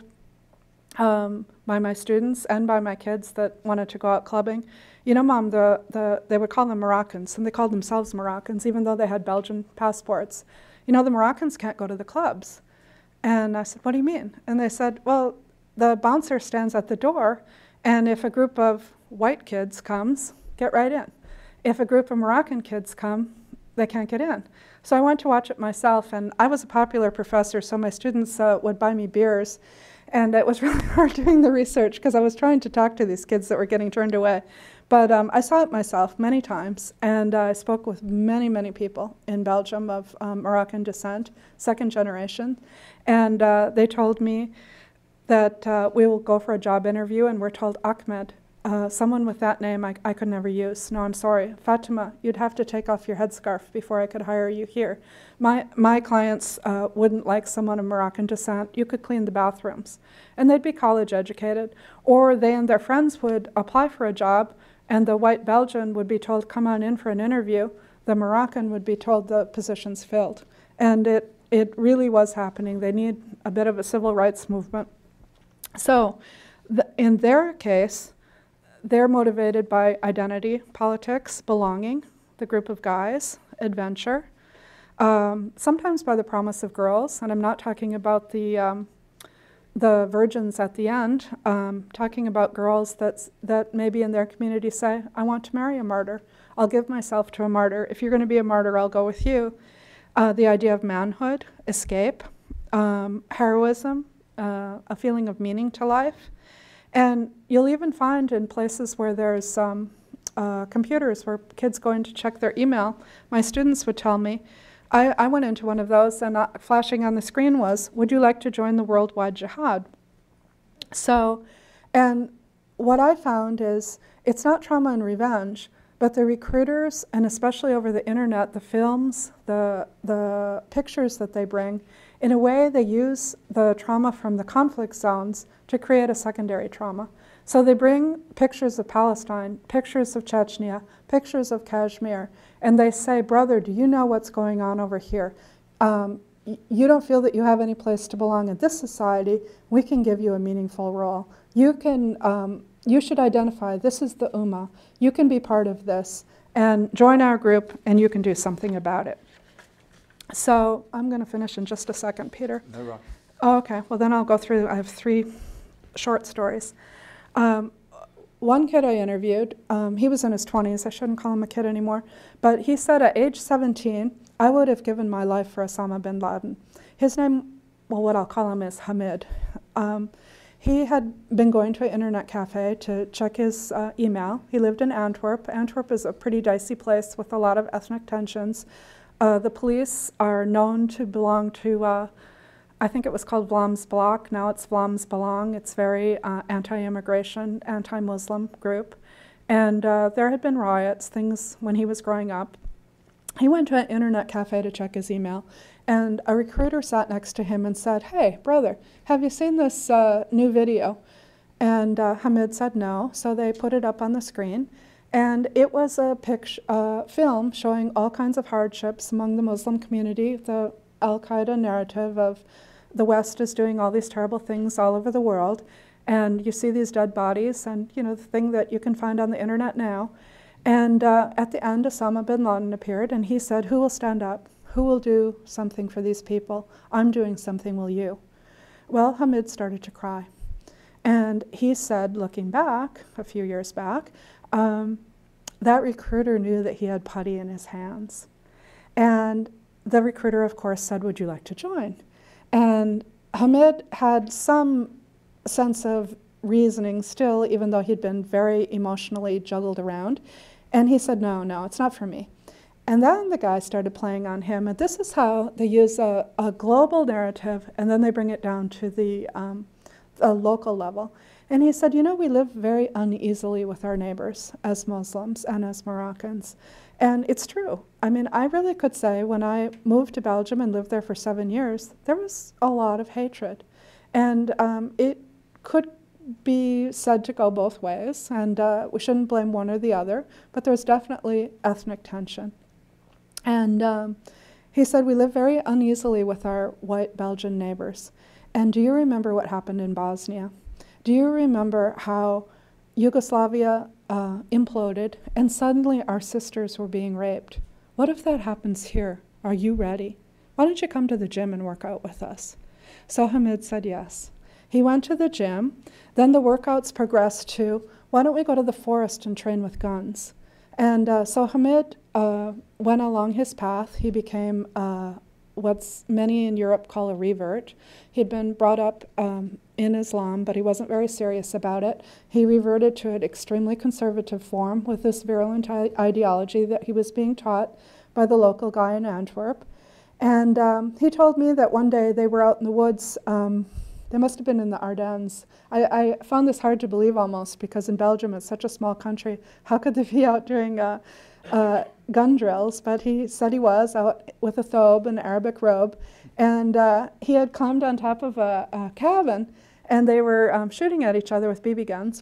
[SPEAKER 2] um, by my students and by my kids that wanted to go out clubbing, you know, Mom, the, the, they would call them Moroccans, and they called themselves Moroccans, even though they had Belgian passports. You know, the Moroccans can't go to the clubs. And I said, what do you mean? And they said, well, the bouncer stands at the door, and if a group of white kids comes, get right in. If a group of Moroccan kids come, they can't get in. So I went to watch it myself, and I was a popular professor, so my students uh, would buy me beers, and it was really hard doing the research because I was trying to talk to these kids that were getting turned away. But um, I saw it myself many times, and uh, I spoke with many, many people in Belgium of um, Moroccan descent, second generation, and uh, they told me that uh, we will go for a job interview, and we're told, Ahmed, uh, someone with that name I, I could never use. No, I'm sorry. Fatima, you'd have to take off your headscarf before I could hire you here. My, my clients uh, wouldn't like someone of Moroccan descent. You could clean the bathrooms. And they'd be college educated. Or they and their friends would apply for a job, and the white Belgian would be told, come on in for an interview. The Moroccan would be told the position's filled. And it, it really was happening. They need a bit of a civil rights movement. So the, in their case, they're motivated by identity, politics, belonging, the group of guys, adventure, um, sometimes by the promise of girls, and I'm not talking about the, um, the virgins at the end, um, talking about girls that's, that maybe in their community say, I want to marry a martyr. I'll give myself to a martyr. If you're going to be a martyr, I'll go with you. Uh, the idea of manhood, escape, um, heroism, Uh, a feeling of meaning to life. And you'll even find in places where there's um, uh, computers where kids go in to check their email, my students would tell me, I, I went into one of those and uh, flashing on the screen was, would you like to join the worldwide jihad? So, and what I found is, it's not trauma and revenge, but the recruiters, and especially over the internet, the films, the, the pictures that they bring, in a way they use the trauma from the conflict zones to create a secondary trauma. So they bring pictures of Palestine, pictures of Chechnya, pictures of Kashmir, and they say, brother, do you know what's going on over here? Um, you don't feel that you have any place to belong in this society, we can give you a meaningful role. You can, um, you should identify, this is the Ummah, you can be part of this, and join our group, and you can do something about it. So I'm going to finish in just a second, Peter.
[SPEAKER 1] No rush.
[SPEAKER 2] Oh, okay, well then I'll go through, I have three short stories. Um, one kid I interviewed, um, he was in his twenties, I shouldn't call him a kid anymore, but he said at age seventeen, I would have given my life for Osama bin Laden. His name, well, what I'll call him is Hamid. Um, he had been going to an internet cafe to check his uh, email. He lived in Antwerp. Antwerp is a pretty dicey place with a lot of ethnic tensions. Uh, the police are known to belong to, uh, I think it was called Vlaams Blok, now it's Vlaams Belang. It's very uh, anti-immigration, anti-Muslim group. And uh, there had been riots, things when he was growing up. He went to an internet cafe to check his email, and a recruiter sat next to him and said, "Hey, brother, have you seen this uh, new video?" And uh, Hamid said no, so they put it up on the screen. And it was a picture, uh, film showing all kinds of hardships among the Muslim community, the al-Qaeda narrative of the West is doing all these terrible things all over the world. And you see these dead bodies and, you know, the thing that you can find on the internet now. And uh, at the end, Osama bin Laden appeared, and he said, "Who will stand up? Who will do something for these people? I'm doing something, will you?" Well, Hamid started to cry. And he said, looking back, a few years back, um, that recruiter knew that he had putty in his hands. And the recruiter, of course, said, "Would you like to join?" And Hamid had some sense of reasoning still, even though he'd been very emotionally juggled around. And he said, no, no, it's not for me. And then the guy started playing on him. And this is how they use a, a global narrative, and then they bring it down to the, um, the local level. And he said, you know, we live very uneasily with our neighbors as Muslims and as Moroccans. And it's true. I mean, I really could say when I moved to Belgium and lived there for seven years, there was a lot of hatred. And um, it could be said to go both ways, and uh, we shouldn't blame one or the other, but there's definitely ethnic tension. And um, he said, we live very uneasily with our white Belgian neighbors. And do you remember what happened in Bosnia? Do you remember how Yugoslavia uh, imploded and suddenly our sisters were being raped? What if that happens here? Are you ready? Why don't you come to the gym and work out with us? So Hamid said yes. He went to the gym. Then the workouts progressed to, why don't we go to the forest and train with guns? And uh, so Hamid uh, went along his path. He became uh, what's many in Europe call a revert. He'd been brought up um, in Islam, but he wasn't very serious about it. He reverted to an extremely conservative form with this virulent ideology that he was being taught by the local guy in Antwerp. And um, he told me that one day they were out in the woods. Um, they must have been in the Ardennes. I, I found this hard to believe almost, because in Belgium it's such a small country. How could they be out doing uh, uh, gun drills? But he said he was out with a thobe, an Arabic robe, and uh, he had climbed on top of a, a cabin, and they were um, shooting at each other with B B guns.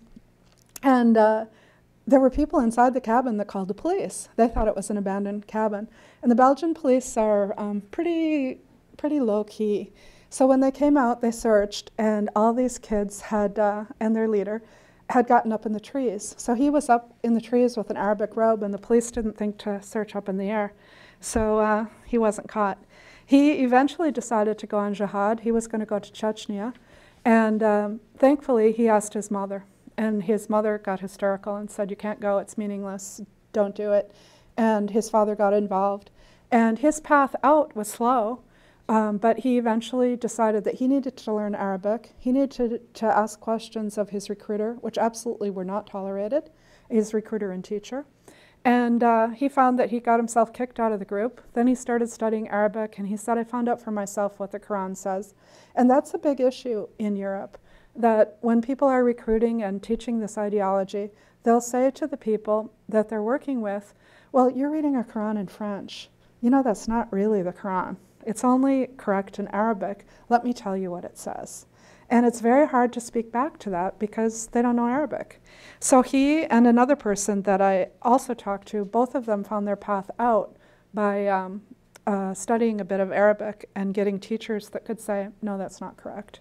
[SPEAKER 2] And uh, there were people inside the cabin that called the police. They thought it was an abandoned cabin. And the Belgian police are um, pretty, pretty low-key. So when they came out, they searched, and all these kids had, uh, and their leader, had gotten up in the trees. So he was up in the trees with an Arabic robe, and the police didn't think to search up in the air. So uh, he wasn't caught. He eventually decided to go on jihad. He was going to go to Chechnya. And um, thankfully, he asked his mother. And his mother got hysterical and said, you can't go, it's meaningless, don't do it. And his father got involved. And his path out was slow. Um, but he eventually decided that he needed to learn Arabic. He needed to, to ask questions of his recruiter, which absolutely were not tolerated, his recruiter and teacher. And uh, he found that he got himself kicked out of the group. Then he started studying Arabic, and he said, I found out for myself what the Quran says. And that's a big issue in Europe, that when people are recruiting and teaching this ideology, they'll say to the people that they're working with, well, you're reading a Quran in French. You know, that's not really the Quran. It's only correct in Arabic. Let me tell you what it says. And it's very hard to speak back to that because they don't know Arabic. So he and another person that I also talked to, both of them found their path out by um, uh, studying a bit of Arabic and getting teachers that could say, no, that's not correct.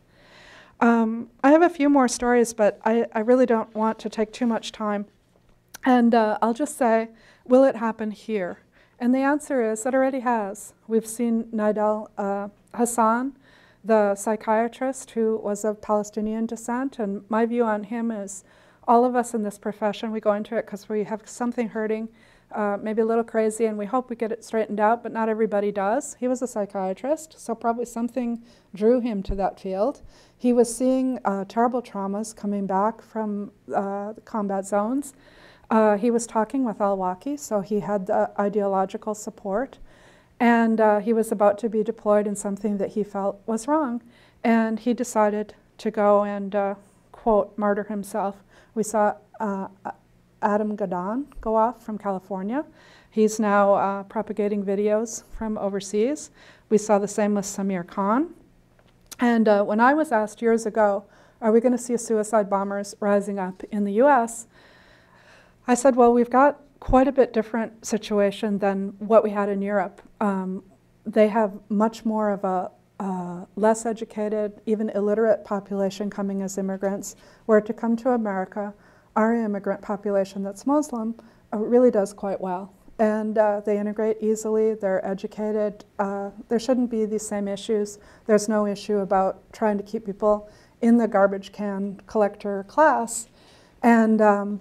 [SPEAKER 2] Um, I have a few more stories, but I, I really don't want to take too much time. And uh, I'll just say, will it happen here? And the answer is it already has. We've seen Nidal uh, Hassan, the psychiatrist who was of Palestinian descent, and my view on him is all of us in this profession, we go into it because we have something hurting, uh, maybe a little crazy, and we hope we get it straightened out, but not everybody does. He was a psychiatrist, so probably something drew him to that field. He was seeing uh, terrible traumas coming back from uh, the combat zones. Uh, he was talking with al-Waki, so he had the ideological support. And uh, he was about to be deployed in something that he felt was wrong. And he decided to go and, uh, quote, martyr himself. We saw uh, Adam Gadon go off from California. He's now uh, propagating videos from overseas. We saw the same with Samir Khan. And uh, when I was asked years ago, are we going to see suicide bombers rising up in the U S? I said, well, we've got quite a bit different situation than what we had in Europe. Um, they have much more of a uh, less educated, even illiterate population coming as immigrants, where to come to America, our immigrant population that's Muslim uh, really does quite well. And uh, they integrate easily, they're educated. Uh, there shouldn't be these same issues. There's no issue about trying to keep people in the garbage can collector class. And um,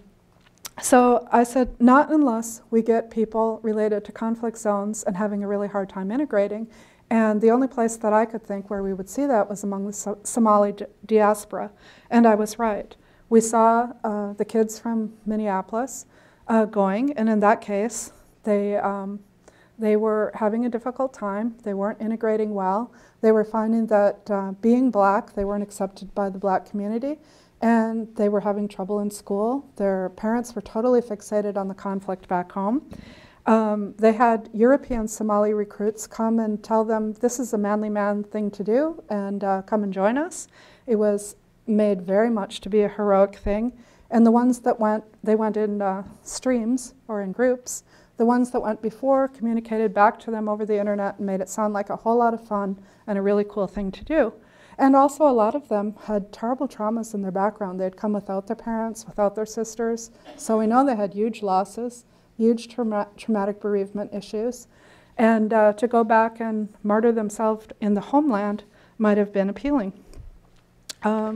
[SPEAKER 2] so I said, not unless we get people related to conflict zones and having a really hard time integrating. And the only place that I could think where we would see that was among the so Somali di diaspora. And I was right. We saw uh, the kids from Minneapolis uh, going, and in that case, they, um, they were having a difficult time. They weren't integrating well. They were finding that uh, being black, they weren't accepted by the black community, and they were having trouble in school. Their parents were totally fixated on the conflict back home. Um, they had European Somali recruits come and tell them, this is a manly man thing to do, and uh, come and join us. It was made very much to be a heroic thing. And the ones that went, they went in uh, streams or in groups. The ones that went before communicated back to them over the internet and made it sound like a whole lot of fun and a really cool thing to do. And also a lot of them had terrible traumas in their background. They'd come without their parents, without their sisters. So we know they had huge losses, huge trauma traumatic bereavement issues. And uh, to go back and martyr themselves in the homeland might have been appealing. Um,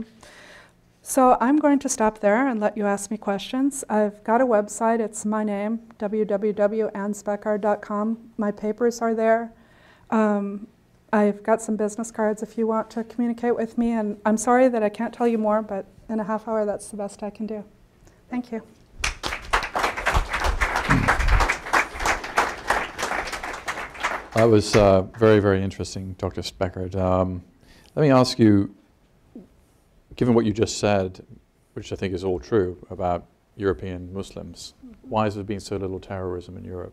[SPEAKER 2] So I'm going to stop there and let you ask me questions. I've got a website. It's my name, w w w dot ann speckhard dot com. My papers are there. Um, I've got some business cards if you want to communicate with me. And I'm sorry that I can't tell you more, but in a half hour, that's the best I can do. Thank you.
[SPEAKER 1] That was uh, very, very interesting, Doctor Speckhard. Um, let me ask you, given what you just said, which I think is all true about European Muslims, mm-hmm. why has there been so little terrorism in Europe?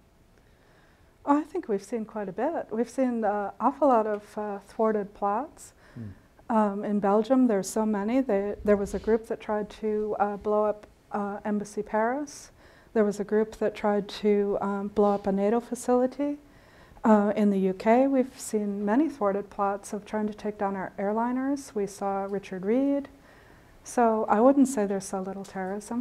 [SPEAKER 2] Oh, I think we've seen quite a bit. We've seen an uh, awful lot of uh, thwarted plots. Mm. Um, in Belgium, there's so many. They, there was a group that tried to uh, blow up uh, Embassy Paris. There was a group that tried to um, blow up a NATO facility. Uh, in the U K, we've seen many thwarted plots of trying to take down our airliners. We saw Richard Reed. So I wouldn't say there's so little terrorism.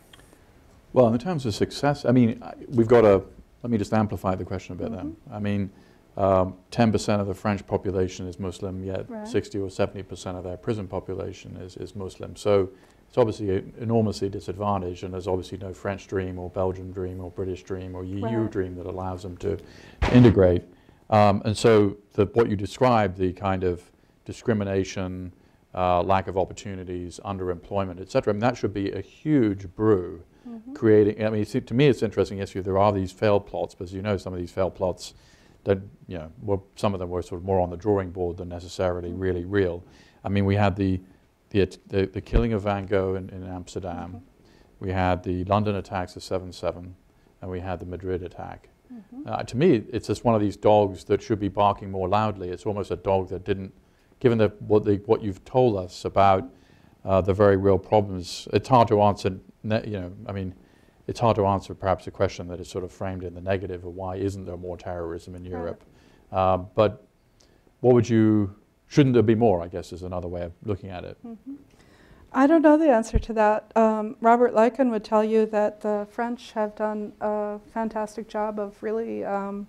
[SPEAKER 1] Well, in terms of success, I mean, we've got to, let me just amplify the question a bit mm-hmm. then. I mean, um, ten percent of the French population is Muslim, yet right. sixty or seventy percent of their prison population is, is Muslim. So it's obviously enormously disadvantaged, and there's obviously no French dream or Belgian dream or British dream or E U right. dream that allows them to integrate. Um, and so the, what you described, the kind of discrimination, uh, lack of opportunities, underemployment, et cetera, I mean, that should be a huge brew mm-hmm. creating, I mean, see, to me it's interesting, yes, there are these failed plots, but as you know, some of these failed plots, that, you know, were, some of them were sort of more on the drawing board than necessarily mm-hmm. really real. I mean, we had the The, the, the killing of Van Gogh in, in Amsterdam, mm-hmm. we had the London attacks of seven seven, and we had the Madrid attack. Mm-hmm. uh, to me, it's just one of these dogs that should be barking more loudly. It's almost a dog that didn't, given the, what, the, what you've told us about uh, the very real problems, it's hard to answer, you know, I mean, it's hard to answer perhaps a question that is sort of framed in the negative of why isn't there more terrorism in Europe. Right. Uh, but what would you, shouldn't there be more, I guess, is another way of looking at it.
[SPEAKER 2] Mm-hmm. I don't know the answer to that. Um, Robert Leiken would tell you that the French have done a fantastic job of really, um,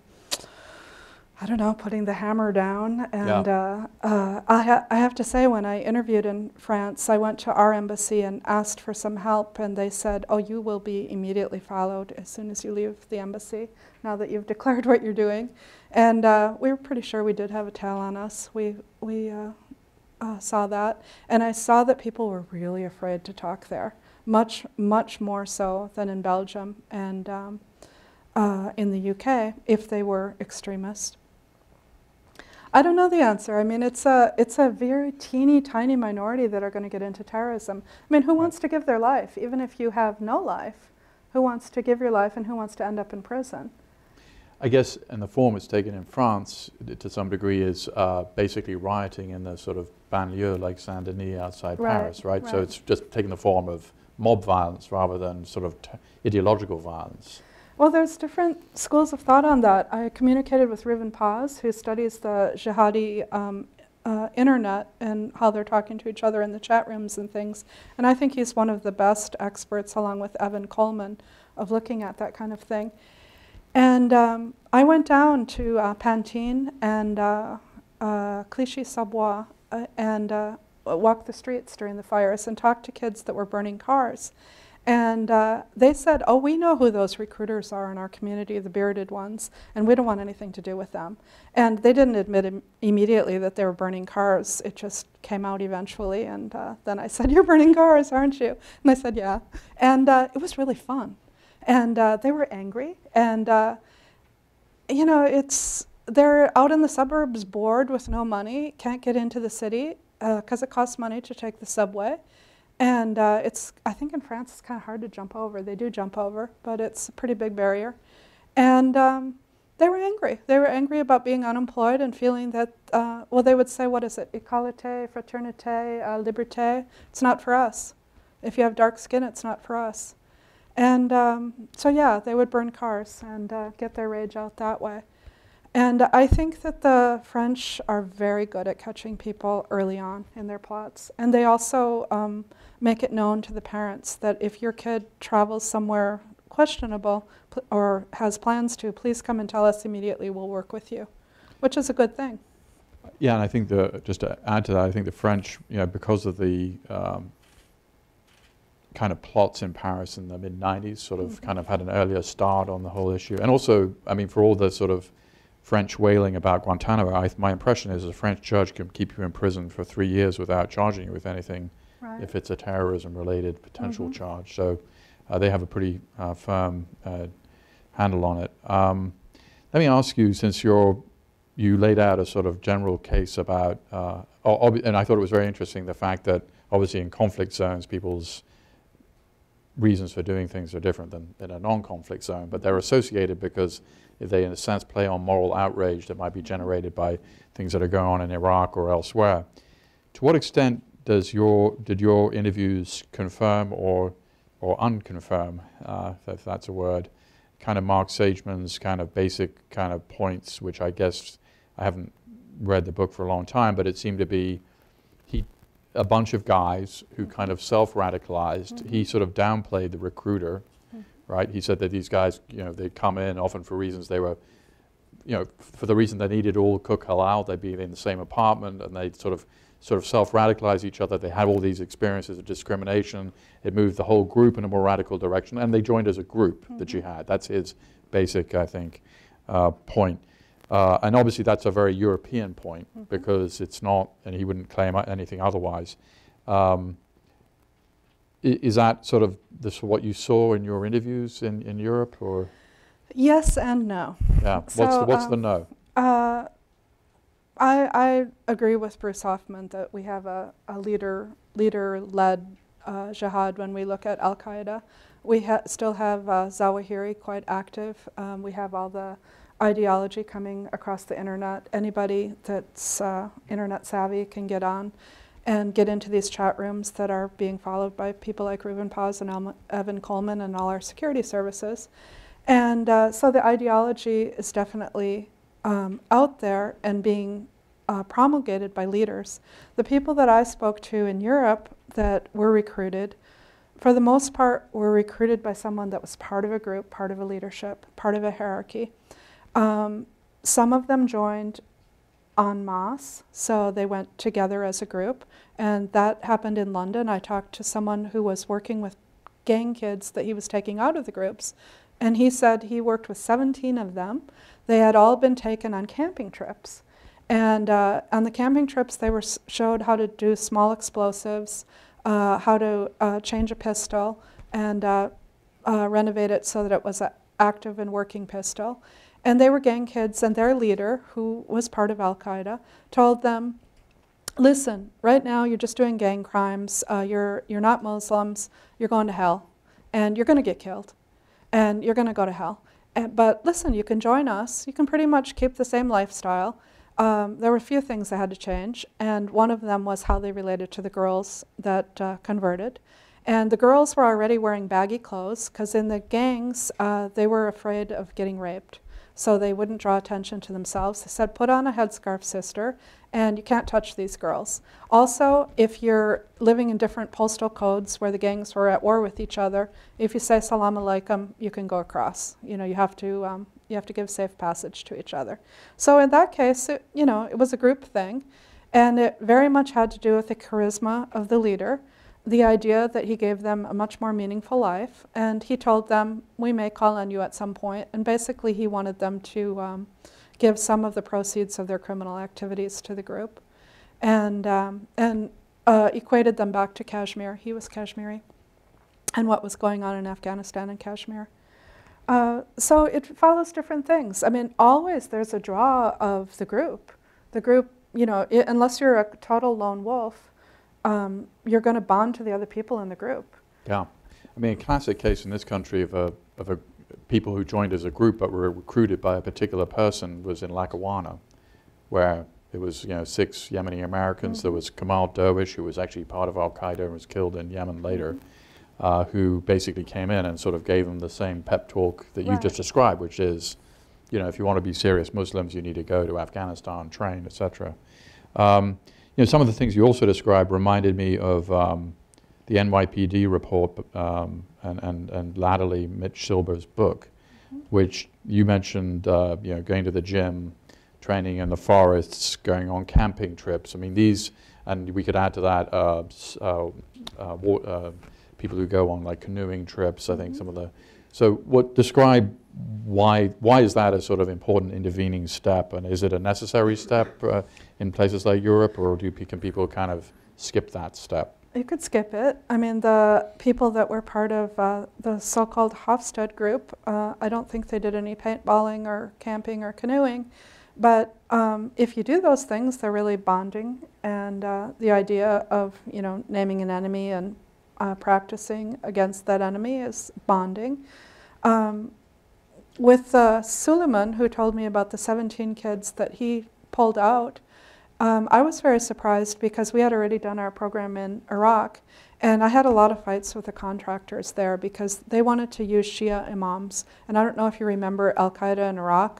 [SPEAKER 2] I don't know, putting the hammer down. And yeah. uh, uh, I, ha I have to say, when I interviewed in France, I went to our embassy and asked for some help, and they said, oh, you will be immediately followed as soon as you leave the embassy, now that you've declared what you're doing. And uh, we were pretty sure we did have a tail on us. We, we uh, uh, saw that. And I saw that people were really afraid to talk there, much, much more so than in Belgium and um, uh, in the U K, if they were extremist. I don't know the answer. I mean, it's a, it's a very teeny tiny minority that are going to get into terrorism. I mean, who wants to give their life? Even if you have no life, Who wants to give your life and who wants to end up in prison?
[SPEAKER 1] I guess, and the form it's taken in France, to some degree, is uh, basically rioting in the sort of banlieue, like Saint-Denis outside
[SPEAKER 2] Right,
[SPEAKER 1] Paris, right?
[SPEAKER 2] right?
[SPEAKER 1] So it's just taken the form of mob violence rather than sort of t ideological violence.
[SPEAKER 2] Well, there's different schools of thought on that. I communicated with Ruben Paz, who studies the Jihadi um, uh, internet and how they're talking to each other in the chat rooms and things. And I think he's one of the best experts, along with Evan Coleman, of looking at that kind of thing. And um, I went down to uh, Pantene and uh, uh, Clichy-sous-Bois uh, and uh, walked the streets during the fires and talked to kids that were burning cars. And uh, they said, oh, we know who those recruiters are in our community, the bearded ones, and we don't want anything to do with them. And they didn't admit im immediately that they were burning cars. It just came out eventually. And uh, then I said, you're burning cars, aren't you? And they said, yeah. And uh, it was really fun. And uh, they were angry. And, uh, you know, it's, they're out in the suburbs bored with no money, can't get into the city because uh, it costs money to take the subway. And uh, it's, I think in France it's kind of hard to jump over. They do jump over, but it's a pretty big barrier. And um, they were angry. They were angry about being unemployed and feeling that, uh, well, they would say, what is it? Égalité, fraternité, uh, liberté. It's not for us. If you have dark skin, it's not for us. And um, so, yeah, they would burn cars and uh, get their rage out that way. And I think that the French are very good at catching people early on in their plots. And they also um, make it known to the parents that if your kid travels somewhere questionable or has plans to, please come and tell us immediately, we'll work with you, which is a good thing.
[SPEAKER 1] Yeah, and I think, the, just to add to that, I think the French, you know, because of the um, kind of plots in Paris in the mid nineties, sort of mm-hmm. kind of had an earlier start on the whole issue. And also, I mean, for all the sort of French wailing about Guantanamo, I th my impression is a French judge can keep you in prison for three years without charging you with anything right. if it's a terrorism-related potential mm-hmm. charge. So uh, they have a pretty uh, firm uh, handle on it. Um, let me ask you, since you're, you laid out a sort of general case about, uh, and I thought it was very interesting, the fact that obviously in conflict zones, people's reasons for doing things are different than in a non-conflict zone, but they're associated because if they, in a sense, play on moral outrage that might be generated by things that are going on in Iraq or elsewhere. To what extent does your, did your interviews confirm or, or unconfirm, uh, if that's a word, kind of Mark Sageman's kind of basic kind of points, which I guess, I haven't read the book for a long time, but it seemed to be he, a bunch of guys who kind of self-radicalized. Mm-hmm. He sort of downplayed the recruiter. Right, he said that these guys, you know, they'd come in often for reasons they were, you know, for the reason they needed all cook halal, they'd be in the same apartment and they'd sort of, sort of self-radicalize each other. They had all these experiences of discrimination. It moved the whole group in a more radical direction, and they joined as a group, mm-hmm. the Jihad. That's his basic, I think, uh, point. Uh, and obviously that's a very European point mm-hmm. because it's not, and he wouldn't claim anything otherwise. Um, Is that sort of this what you saw in your interviews in, in Europe, or?
[SPEAKER 2] Yes and no.
[SPEAKER 1] Yeah.
[SPEAKER 2] So,
[SPEAKER 1] what's the, what's
[SPEAKER 2] um,
[SPEAKER 1] the no?
[SPEAKER 2] Uh, I I agree with Bruce Hoffman that we have a, a leader leader-led uh, jihad when we look at Al Qaeda. We ha still have uh, Zawahiri quite active. Um, we have all the ideology coming across the internet. Anybody that's uh, internet savvy can get on and get into these chat rooms that are being followed by people like Ruben Paz and Elma, Evan Coleman and all our security services. And uh, so the ideology is definitely um, out there and being uh, promulgated by leaders. The people that I spoke to in Europe that were recruited, for the most part, were recruited by someone that was part of a group, part of a leadership, part of a hierarchy. Um, some of them joined en masse, so they went together as a group, and that happened in London. I talked to someone who was working with gang kids that he was taking out of the groups, and he said he worked with seventeen of them. They had all been taken on camping trips, and uh, on the camping trips they were s showed how to do small explosives, uh, how to uh, change a pistol, and uh, uh, renovate it so that it was an active and working pistol. And they were gang kids, and their leader, who was part of Al Qaeda, told them, listen, right now you're just doing gang crimes, uh, you're, you're not Muslims, you're going to hell, and you're going to get killed. and you're going to go to hell. And, but listen, you can join us. You can pretty much keep the same lifestyle. Um, there were a few things that had to change, and one of them was how they related to the girls that uh, converted. And the girls were already wearing baggy clothes, because in the gangs, uh, they were afraid of getting raped. So they wouldn't draw attention to themselves. They said, put on a headscarf, sister, and you can't touch these girls. Also, if you're living in different postal codes where the gangs were at war with each other, if you say salam alaikum, you can go across. You know, you have to, um, you have to give safe passage to each other. So in that case, it, you know, it was a group thing, and it very much had to do with the charisma of the leader, the idea that he gave them a much more meaningful life, and he told them, we may call on you at some point, and basically he wanted them to um, give some of the proceeds of their criminal activities to the group, and, um, and uh, equated them back to Kashmir. He was Kashmiri, and what was going on in Afghanistan and Kashmir. Uh, so it follows different things. I mean, always there's a draw of the group. The group, you know, I unless you're a total lone wolf, Um, you're going to bond to the other people in the group.
[SPEAKER 1] Yeah. I mean, a classic case in this country of a, of a people who joined as a group but were recruited by a particular person was in Lackawanna, where there was, you know, six Yemeni Americans. Mm-hmm. There was Kamal Derwish, who was actually part of Al-Qaeda and was killed in Yemen later, mm-hmm. uh, who basically came in and sort of gave them the same pep talk that you
[SPEAKER 2] right.
[SPEAKER 1] just described, which is, you know, if you want to be serious Muslims, you need to go to Afghanistan, train, et cetera. Um, You know, some of the things you also described reminded me of um, the N Y P D report um, and, and, and latterly Mitch Silber's book, mm-hmm. which you mentioned, uh, you know, going to the gym, training in the forests, going on camping trips. I mean, these, and we could add to that uh, uh, uh, war, uh, people who go on like canoeing trips, I think mm-hmm. some of the, so what, describe why, why is that a sort of important intervening step, and is it a necessary step uh, in places like Europe, or do can people kind of skip that step?
[SPEAKER 2] You could skip it. I mean, the people that were part of uh, the so-called Hofstede group, uh, I don't think they did any paintballing or camping or canoeing, but um, if you do those things, they're really bonding, and uh, the idea of, you know, naming an enemy and uh, practicing against that enemy is bonding. Um, with uh, Suleiman, who told me about the seventeen kids that he pulled out, Um, I was very surprised because we had already done our program in Iraq, and I had a lot of fights with the contractors there because they wanted to use Shia imams. And I don't know if you remember Al-Qaeda in Iraq.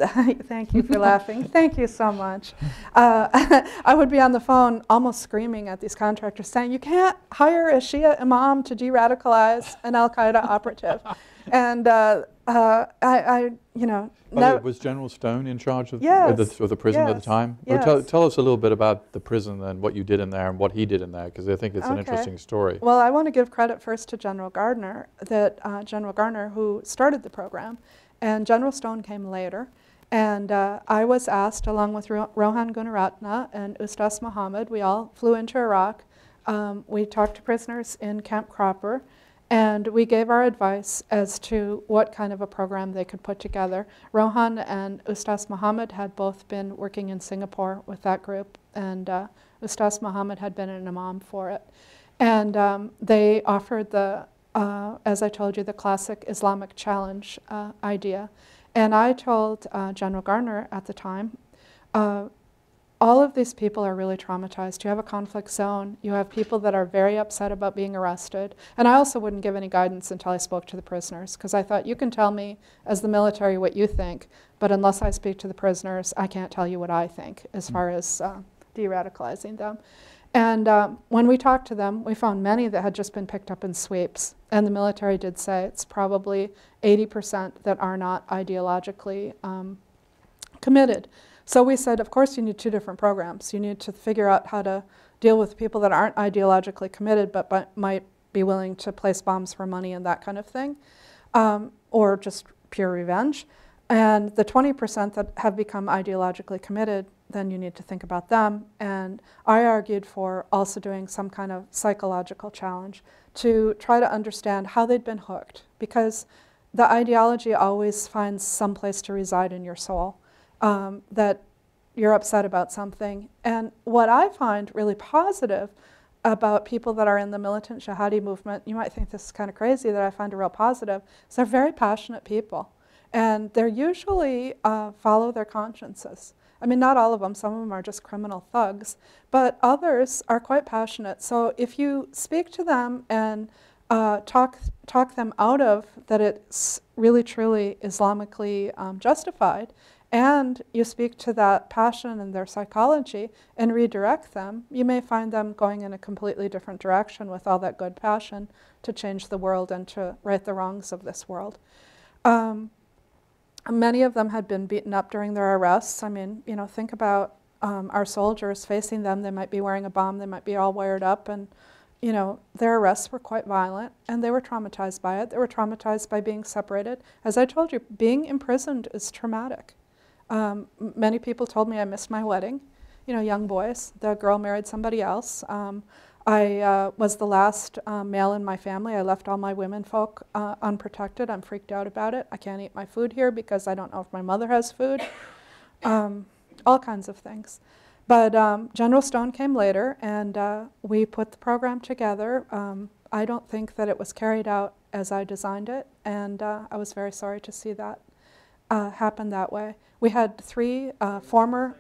[SPEAKER 2] Thank you for laughing. Thank you so much. Uh, I would be on the phone almost screaming at these contractors saying, you can't hire a Shia imam to de-radicalize an Al-Qaeda operative. And uh, uh, I, I, you know,
[SPEAKER 1] no, was General Stone in charge of,
[SPEAKER 2] yes,
[SPEAKER 1] of, the, of the prison
[SPEAKER 2] yes,
[SPEAKER 1] at the time?
[SPEAKER 2] Yes.
[SPEAKER 1] Well, tell, tell us a little bit about the prison and what you did in there and what he did in there, because I think it's
[SPEAKER 2] okay.
[SPEAKER 1] an interesting story.
[SPEAKER 2] Well, I want to give credit first to General Gardner, that uh, General Gardner, who started the program, and General Stone came later. And uh, I was asked, along with Ro Rohan Gunaratna and Ustaz Muhammad, we all flew into Iraq. Um, we talked to prisoners in Camp Cropper, and we gave our advice as to what kind of a program they could put together. Rohan and Ustaz Muhammad had both been working in Singapore with that group, and uh, Ustaz Muhammad had been an imam for it. And um, they offered the, uh, as I told you, the classic Islamic challenge uh, idea. And I told uh, General Gardner at the time, uh, all of these people are really traumatized. You have a conflict zone. You have people that are very upset about being arrested. And I also wouldn't give any guidance until I spoke to the prisoners, because I thought, you can tell me as the military what you think, but unless I speak to the prisoners, I can't tell you what I think as far as uh, de-radicalizing them. And um, when we talked to them, we found many that had just been picked up in sweeps. And the military did say it's probably eighty percent that are not ideologically um, committed. So we said, of course, you need two different programs. You need to figure out how to deal with people that aren't ideologically committed but, but might be willing to place bombs for money and that kind of thing, um, or just pure revenge. And the twenty percent that have become ideologically committed, then you need to think about them. And I argued for also doing some kind of psychological challenge to try to understand how they'd been hooked, because the ideology always finds some place to reside in your soul. Um, that you're upset about something. And what I find really positive about people that are in the militant Jihadi movement, you might think this is kind of crazy, that I find a real positive, is they're very passionate people. And they're usually uh, follow their consciences. I mean, not all of them. Some of them are just criminal thugs. But others are quite passionate. So if you speak to them and uh, talk, talk them out of that it's really, truly Islamically um, justified, and you speak to that passion and their psychology and redirect them, you may find them going in a completely different direction with all that good passion to change the world and to right the wrongs of this world. Um, Many of them had been beaten up during their arrests. I mean, you know, think about um, our soldiers facing them. They might be wearing a bomb. They might be all wired up. And, you know, their arrests were quite violent. And they were traumatized by it. They were traumatized by being separated. As I told you, being imprisoned is traumatic. Um, many people told me I missed my wedding. You know, young boys. The girl married somebody else. Um, I uh, was the last uh, male in my family. I left all my women folk uh, unprotected. I'm freaked out about it. I can't eat my food here because I don't know if my mother has food. Um, all kinds of things. But um, General Stone came later, and uh, we put the program together. Um, I don't think that it was carried out as I designed it, and uh, I was very sorry to see that uh, happen that way. We had three uh, former,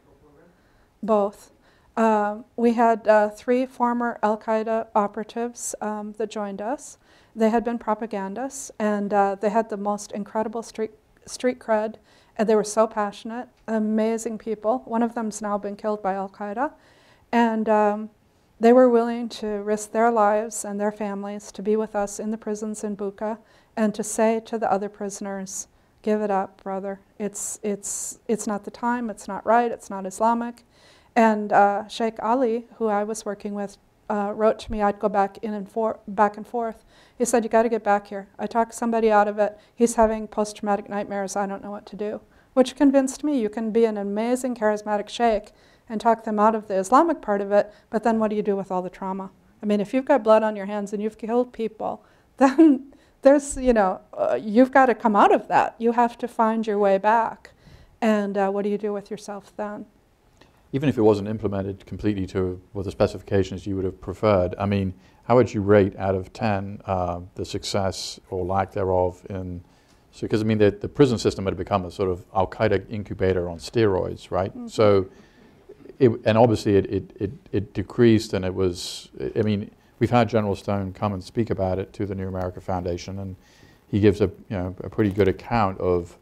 [SPEAKER 2] both. Uh, we had uh, three former Al-Qaeda operatives um, that joined us. They had been propagandists, and uh, they had the most incredible street, street cred, and they were so passionate, amazing people. One of them's now been killed by Al-Qaeda, and um, they were willing to risk their lives and their families to be with us in the prisons in Bucha and to say to the other prisoners, give it up, brother. It's, it's, it's not the time, it's not right, it's not Islamic. And uh, Sheikh Ali, who I was working with, uh, wrote to me. I'd go back in and for back and forth. He said, "You got to get back here." I talked somebody out of it. He's having post-traumatic nightmares. I don't know what to do, which convinced me you can be an amazing charismatic sheikh and talk them out of the Islamic part of it. But then, what do you do with all the trauma? I mean, if you've got blood on your hands and you've killed people, then there's, you know, uh, you've got to come out of that. You have to find your way back. And uh, what do you do with yourself then?
[SPEAKER 1] Even if it wasn't implemented completely to what the specifications you would have preferred, I mean, how would you rate out of ten uh, the success or lack thereof in, so because I mean the, the prison system had become a sort of Al-Qaeda incubator on steroids, right? Mm-hmm. So, it, and obviously it, it, it, it decreased, and it was, I mean, we've had General Stone come and speak about it to the New America Foundation, and he gives a, you know, a pretty good account of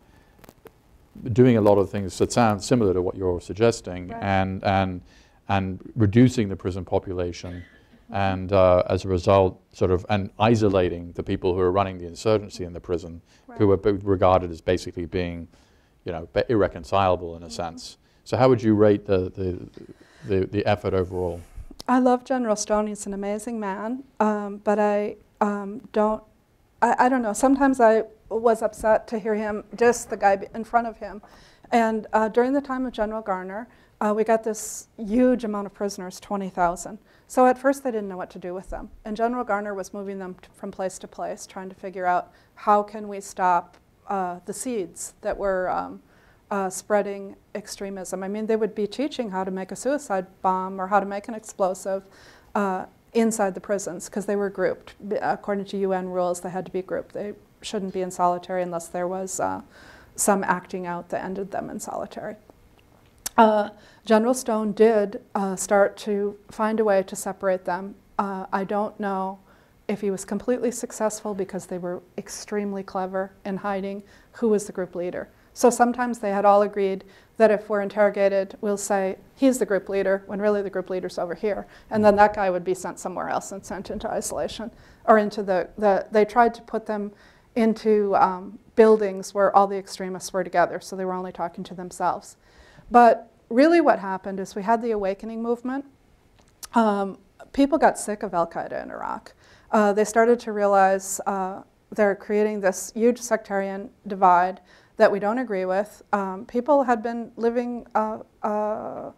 [SPEAKER 1] doing a lot of things that sound similar to what you're suggesting, right. and and and reducing the prison population, mm-hmm. and uh, as a result, sort of, and isolating the people who are running the insurgency in the prison, right. who are regarded as basically being, you know, irreconcilable in a mm-hmm. sense. So, how would you rate the the the, the effort overall?
[SPEAKER 2] I love General Stone. He's an amazing man, um, but I um, don't. I, I don't know. Sometimes I was upset to hear him, just the guy in front of him. And uh, during the time of General Garner, uh, we got this huge amount of prisoners, twenty thousand. So at first they didn't know what to do with them. And General Garner was moving them t from place to place, trying to figure out how can we stop uh, the seeds that were um, uh, spreading extremism. I mean, they would be teaching how to make a suicide bomb or how to make an explosive uh, inside the prisons, because they were grouped. According to U N rules, they had to be grouped. They shouldn't be in solitary unless there was uh, some acting out that ended them in solitary. Uh, General Stone did uh, start to find a way to separate them. Uh, I don't know if he was completely successful, because they were extremely clever in hiding who was the group leader. So sometimes they had all agreed that if we're interrogated, we'll say, he's the group leader, when really the group leader's over here. And then that guy would be sent somewhere else and sent into isolation, or into the, the they tried to put them into um, buildings where all the extremists were together, so they were only talking to themselves. But really what happened is we had the awakening movement. Um, people got sick of Al-Qaeda in Iraq. Uh, they started to realize uh, they're creating this huge sectarian divide that we don't agree with. Um, people had been living uh, uh,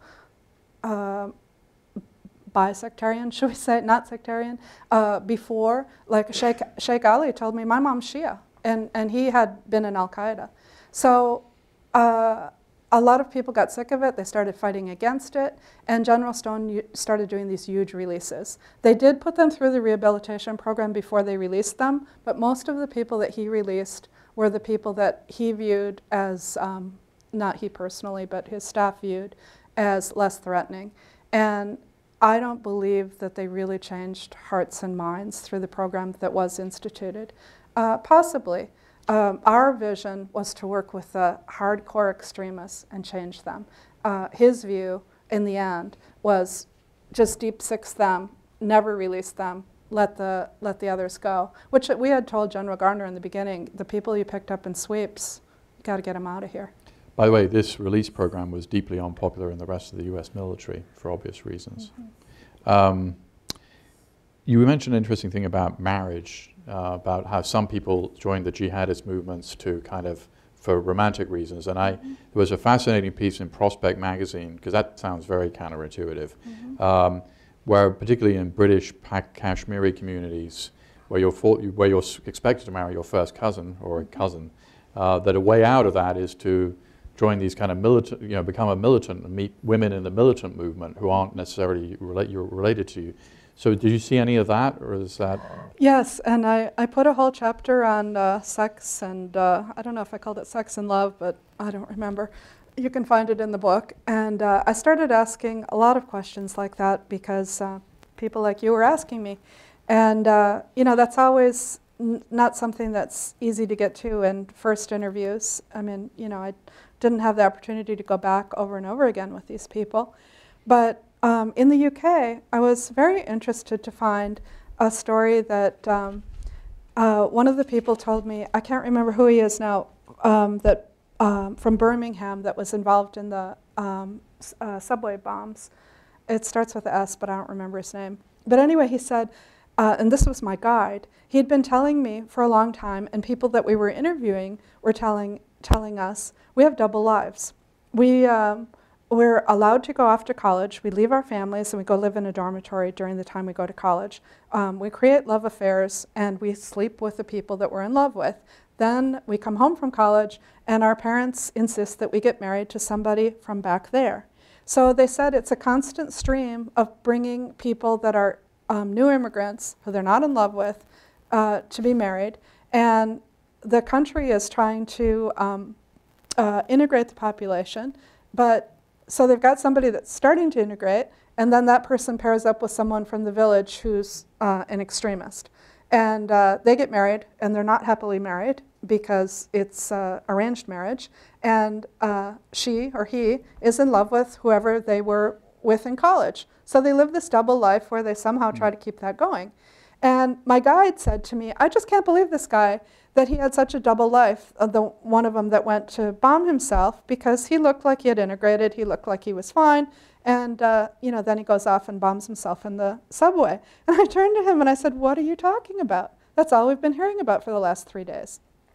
[SPEAKER 2] uh, bisectarian, should we say, not sectarian, uh, before. Like Sheikh, Sheikh Ali told me, my mom's Shia, and, and he had been in Al-Qaeda. So uh, a lot of people got sick of it. They started fighting against it, and General Stone started doing these huge releases. They did put them through the rehabilitation program before they released them, but most of the people that he released were the people that he viewed as, um, not he personally, but his staff viewed as less threatening. And I don't believe that they really changed hearts and minds through the program that was instituted. Uh, possibly. Um, our vision was to work with the hardcore extremists and change them. Uh, his view, in the end, was just deep six them, never release them, let the, let the others go. Which we had told General Gardner in the beginning, the people you picked up in sweeps, you got to get them out of here.
[SPEAKER 1] By the way, this release program was deeply unpopular in the rest of the U S military for obvious reasons. Mm-hmm. um, you mentioned an interesting thing about marriage, uh, about how some people joined the jihadist movements to kind of, for romantic reasons. And I, mm-hmm. there was a fascinating piece in Prospect magazine, because that sounds very counterintuitive, mm-hmm. um, where particularly in British Kashmiri communities, where you're, for, where you're expected to marry your first cousin or a cousin, uh, that a way out of that is to join these kind of militant, you know, become a militant and meet women in the militant movement who aren't necessarily relate, you're related to you. So did you see any of that, or is that?
[SPEAKER 2] Yes, and I, I put a whole chapter on uh, sex and, uh, I don't know if I called it sex and love, but I don't remember. You can find it in the book. And uh, I started asking a lot of questions like that because uh, people like you were asking me. And, uh, you know, that's always n not something that's easy to get to in first interviews. I mean, you know, I didn't have the opportunity to go back over and over again with these people. But um, in the U K, I was very interested to find a story that um, uh, one of the people told me, I can't remember who he is now, um, that um, from Birmingham that was involved in the um, uh, subway bombs. It starts with an S, but I don't remember his name. But anyway, he said, uh, and this was my guide, he'd been telling me for a long time, and people that we were interviewing were telling, telling us, we have double lives. We, um, we're allowed to go off to college. We leave our families and we go live in a dormitory during the time we go to college. Um, we create love affairs and we sleep with the people that we're in love with. Then we come home from college and our parents insist that we get married to somebody from back there. So they said it's a constant stream of bringing people that are um, new immigrants who they're not in love with uh, to be married. And the country is trying to um, uh, integrate the population, but so they've got somebody that's starting to integrate, and then that person pairs up with someone from the village who's uh, an extremist. And uh, they get married, and they're not happily married because it's uh, arranged marriage. And uh, she or he is in love with whoever they were with in college. So they live this double life where they somehow try to keep that going. And my guide said to me, I just can't believe this guy, that he had such a double life, uh, the one of them that went to bomb himself, because he looked like he had integrated, he looked like he was fine, and uh, you know, then he goes off and bombs himself in the subway. And I turned to him and I said, what are you talking about? That's all we've been hearing about for the last three days.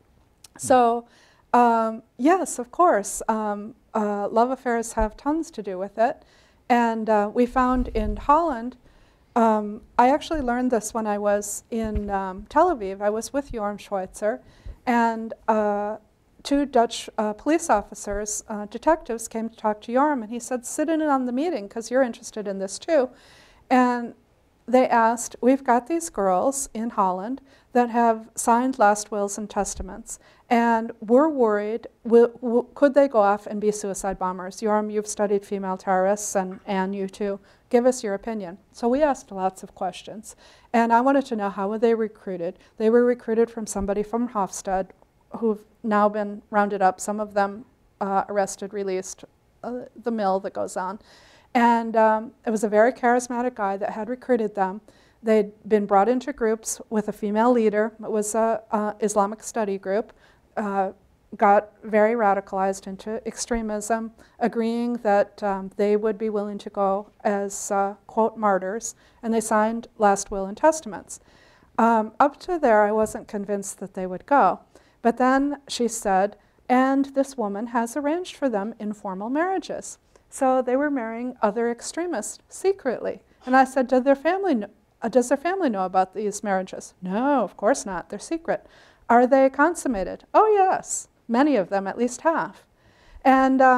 [SPEAKER 2] So um, yes, of course, um, uh, love affairs have tons to do with it. And uh, we found in Holland, Um, I actually learned this when I was in um, Tel Aviv. I was with Jorm Schweitzer, and uh, two Dutch uh, police officers, uh, detectives, came to talk to Jorm, and he said, sit in on the meeting, because you're interested in this too. And they asked, we've got these girls in Holland that have signed last wills and testaments, and we're worried, will, will, could they go off and be suicide bombers? Jorm, you've studied female terrorists, and Anne, you too. Give us your opinion. So we asked lots of questions. And I wanted to know, how were they recruited? They were recruited from somebody from Hofstad who've now been rounded up, some of them uh, arrested, released, uh, the mill that goes on. And um, it was a very charismatic guy that had recruited them. They'd been brought into groups with a female leader. It was an Islamic study group. Uh, got very radicalized into extremism, agreeing that um, they would be willing to go as, uh, quote, martyrs, and they signed last will and testaments. Um, up to there, I wasn't convinced that they would go. But then she said, and this woman has arranged for them informal marriages. So they were marrying other extremists secretly. And I said, Did their family know, uh, does their family know about these marriages? No, of course not. They're secret. Are they consummated? Oh, yes. Many of them, at least half. And um,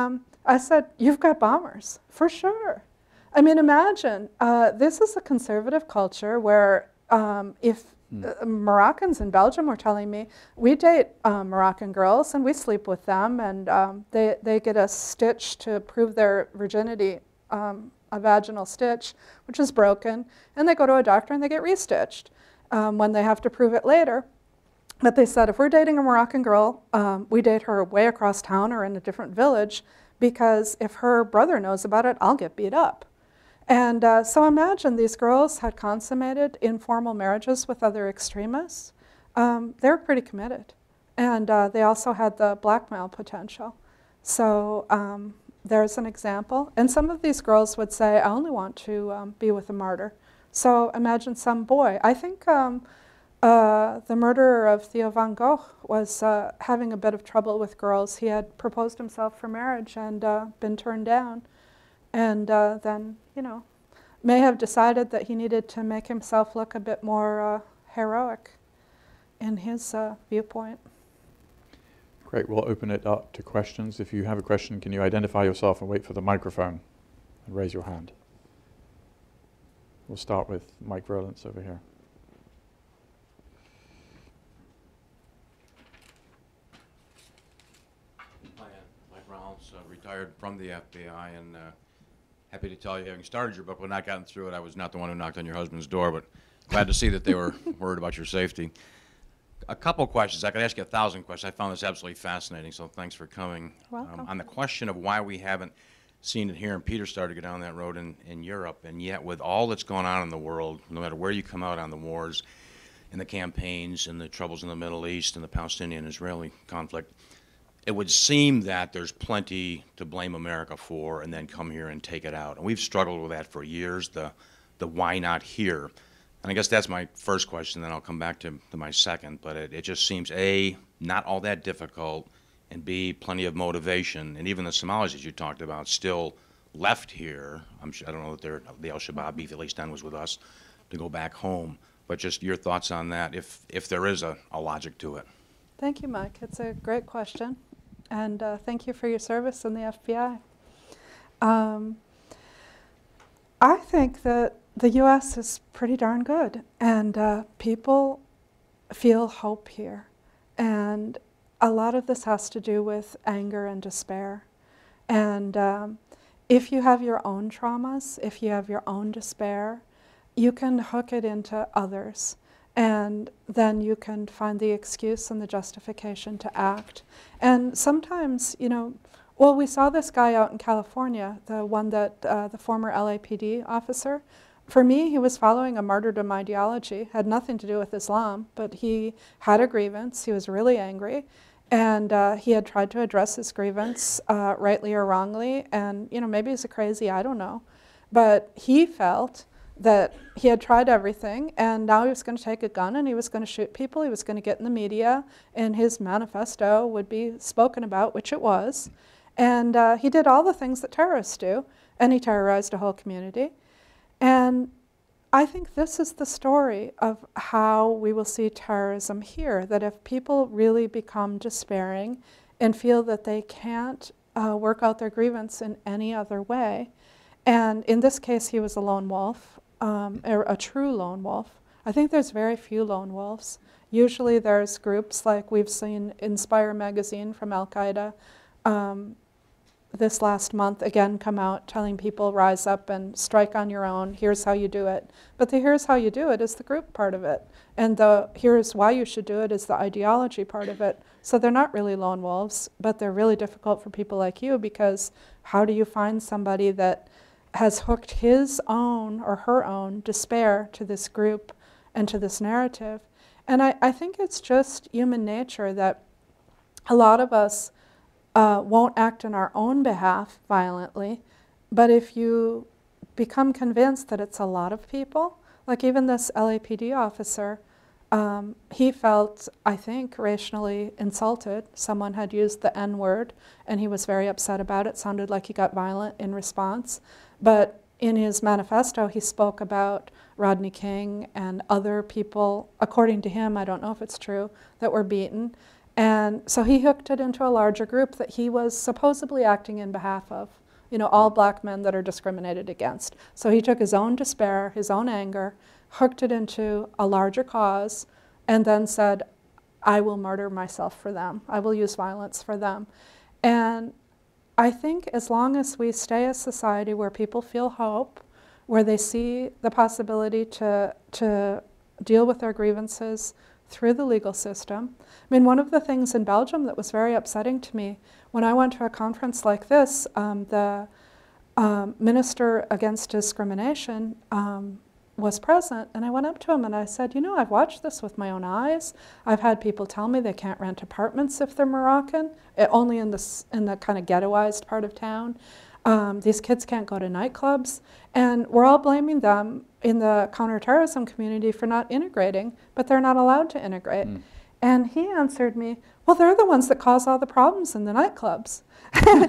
[SPEAKER 2] I said, you've got bombers, for sure. I mean, imagine, uh, this is a conservative culture where um, if mm. uh, Moroccans in Belgium were telling me, we date uh, Moroccan girls and we sleep with them and um, they, they get a stitch to prove their virginity, um, a vaginal stitch, which is broken, and they go to a doctor and they get restitched um, when they have to prove it later. But they said, if we're dating a Moroccan girl, um, we date her way across town or in a different village, because if her brother knows about it, I'll get beat up. And uh, so imagine these girls had consummated informal marriages with other extremists. Um, they were pretty committed. And uh, they also had the blackmail potential. So um, there's an example. And some of these girls would say, I only want to um, be with a martyr. So imagine some boy. I think um, uh, the murderer of Theo van Gogh was uh, having a bit of trouble with girls. He had proposed himself for marriage and uh, been turned down. And uh, then, you know, may have decided that he needed to make himself look a bit more uh, heroic in his uh, viewpoint.
[SPEAKER 1] Great, we'll open it up to questions. If you have a question, can you identify yourself and wait for the microphone and raise your hand? We'll start with Mike Verlance over here.
[SPEAKER 3] Hi, Mike Rollins, uh, retired from the F B I, and uh, happy to tell you, having started your book, but not gotten through it, I was not the one who knocked on your husband's door, but glad to see that they were worried about your safety. A couple questions. I could ask you a thousand questions. I found this absolutely fascinating, so thanks for coming.
[SPEAKER 2] Welcome.
[SPEAKER 3] Um, on the question of why we haven't seen it here, and Peter started to go down that road in, in Europe, and yet with all that's going on in the world, no matter where you come out on the wars, and the campaigns, and the troubles in the Middle East, and the Palestinian-Israeli conflict, it would seem that there's plenty to blame America for and then come here and take it out. And we've struggled with that for years, the, the why not here. And I guess that's my first question, then I'll come back to, to my second. But it, it just seems, A, not all that difficult, and B, plenty of motivation. And even the Somalis that you talked about still left here. I'm sure, I don't know that they're, the al-Shabaab beef, at least then was with us, to go back home. But just your thoughts on that, if, if there is a, a logic to it.
[SPEAKER 2] Thank you, Mike. It's a great question. And uh, thank you for your service in the F B I. Um, I think that the U S is pretty darn good, and uh, people feel hope here. And a lot of this has to do with anger and despair. And um, if you have your own traumas, if you have your own despair, you can hook it into others. And then you can find the excuse and the justification to act. And sometimes, you know, well, we saw this guy out in California, the one that, uh, the former L A P D officer. For me, he was following a martyrdom ideology, had nothing to do with Islam, but he had a grievance, he was really angry, and uh, he had tried to address his grievance, uh, rightly or wrongly, and, you know, maybe he's a crazy, I don't know. But he felt that he had tried everything, and now he was going to take a gun and he was going to shoot people, he was going to get in the media, and his manifesto would be spoken about, which it was. And uh, he did all the things that terrorists do, and he terrorized a whole community. And I think this is the story of how we will see terrorism here, that if people really become despairing and feel that they can't uh, work out their grievance in any other way, and in this case he was a lone wolf, Um, a, a true lone wolf. I think there's very few lone wolves. Usually there's groups like we've seen Inspire magazine from Al-Qaeda um, this last month again come out telling people rise up and strike on your own, here's how you do it. But the here's how you do it is the group part of it. And the here's why you should do it is the ideology part of it. So they're not really lone wolves, but they're really difficult for people like you, because how do you find somebody that has hooked his own or her own despair to this group and to this narrative? And I, I think it's just human nature that a lot of us uh, won't act on our own behalf violently, but if you become convinced that it's a lot of people, like even this L A P D officer, um, he felt, I think, racially insulted. Someone had used the N word and he was very upset about it. Sounded like he got violent in response. But in his manifesto, he spoke about Rodney King and other people, according to him, I don't know if it's true, that were beaten. And so he hooked it into a larger group that he was supposedly acting in behalf of, you know, all black men that are discriminated against. So he took his own despair, his own anger, hooked it into a larger cause, and then said, I will murder myself for them. I will use violence for them. And I think as long as we stay a society where people feel hope, where they see the possibility to, to deal with their grievances through the legal system. I mean, one of the things in Belgium that was very upsetting to me, when I went to a conference like this, um, the um, Minister Against Discrimination um, was present, and I went up to him and I said, you know, I've watched this with my own eyes. I've had people tell me they can't rent apartments if they're Moroccan, it, only in, this, in the kind of ghettoized part of town. Um, these kids can't go to nightclubs, and we're all blaming them in the counterterrorism community for not integrating, but they're not allowed to integrate. Mm. And he answered me, well, they're the ones that cause all the problems in the nightclubs. And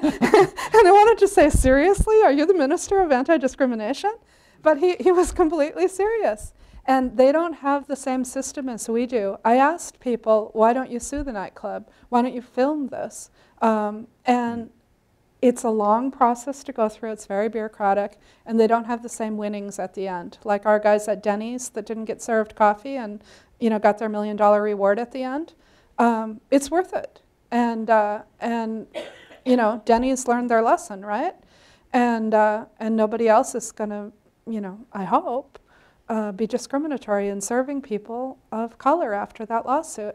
[SPEAKER 2] I wanted to say, seriously, are you the Minister of Anti-Discrimination? But he, he was completely serious. And they don't have the same system as we do. I asked people, why don't you sue the nightclub? Why don't you film this? Um, and it's a long process to go through. It's very bureaucratic, and they don't have the same winnings at the end. Like our guys at Denny's that didn't get served coffee and, you know, got their million dollar reward at the end. Um, it's worth it. And, uh, and, you know, Denny's learned their lesson, right? And, uh, and nobody else is going to, you know, I hope, uh, be discriminatory in serving people of color after that lawsuit.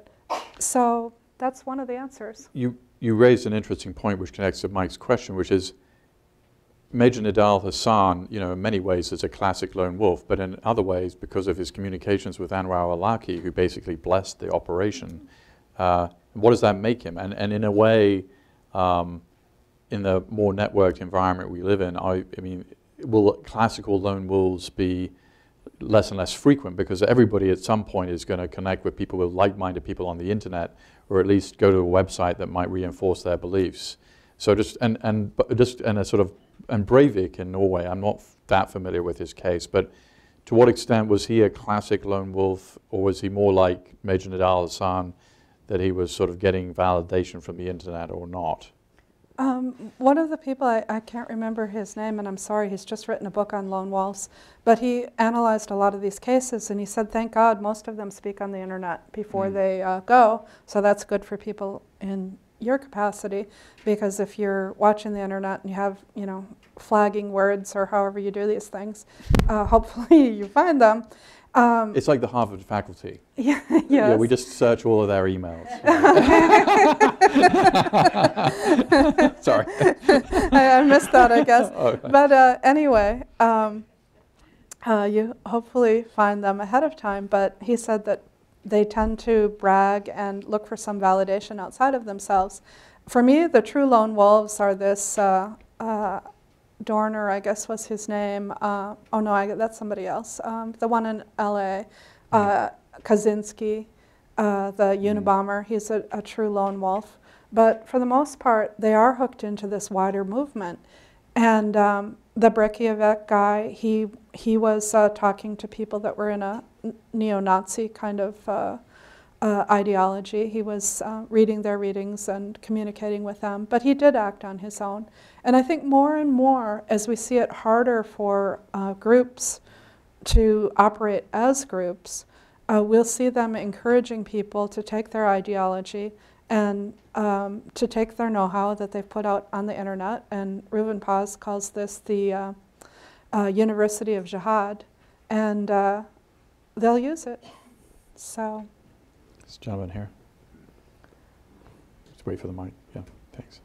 [SPEAKER 2] So that's one of the answers.
[SPEAKER 1] You, you raised an interesting point which connects to Mike's question, which is Major Nidal Hassan, you know, in many ways is a classic lone wolf, but in other ways, because of his communications with Anwar al-Awlaki, who basically blessed the operation, uh, what does that make him? And, and in a way, um, in the more networked environment we live in, I, I mean, will classical lone wolves be less and less frequent because everybody at some point is going to connect with people, with like-minded people on the internet, or at least go to a website that might reinforce their beliefs. So just, and, and just, and a sort of, and Breivik in Norway, I'm not that familiar with his case, but to what extent was he a classic lone wolf, or was he more like Major Nidal Hassan, that he was sort of getting validation from the internet or not?
[SPEAKER 2] Um, one of the people, I, I can't remember his name, and I'm sorry, he's just written a book on lone wolves, but he analyzed a lot of these cases, and he said, thank God, most of them speak on the internet before mm. they uh, go, so that's good for people in your capacity, because if you're watching the internet and you have, you know, flagging words or however you do these things, uh, hopefully you find them. Um,
[SPEAKER 1] it's like the Harvard faculty.
[SPEAKER 2] Yeah, yes.
[SPEAKER 1] Yeah, we just search all of their emails. Sorry.
[SPEAKER 2] I, I missed that, I guess.
[SPEAKER 1] Oh.
[SPEAKER 2] But uh, anyway, um, uh, you hopefully find them ahead of time. But he said that they tend to brag and look for some validation outside of themselves. For me, the true lone wolves are this uh, uh, Dorner, I guess was his name. Uh, oh no, I, that's somebody else. Um, the one in L A, uh, Kaczynski, uh, the Unabomber. He's a, a true lone wolf. But for the most part, they are hooked into this wider movement. And um, the Breivik guy, he he was uh, talking to people that were in a neo-Nazi kind of uh, uh, ideology. He was uh, reading their readings and communicating with them, but he did act on his own. And I think more and more, as we see it harder for uh, groups to operate as groups, uh, we'll see them encouraging people to take their ideology and um, to take their know-how that they've put out on the internet. And Reuven Paz calls this the uh, uh, University of Jihad, and uh, they'll use it. So,
[SPEAKER 1] this gentleman here. Just wait for the mic. Yeah, thanks.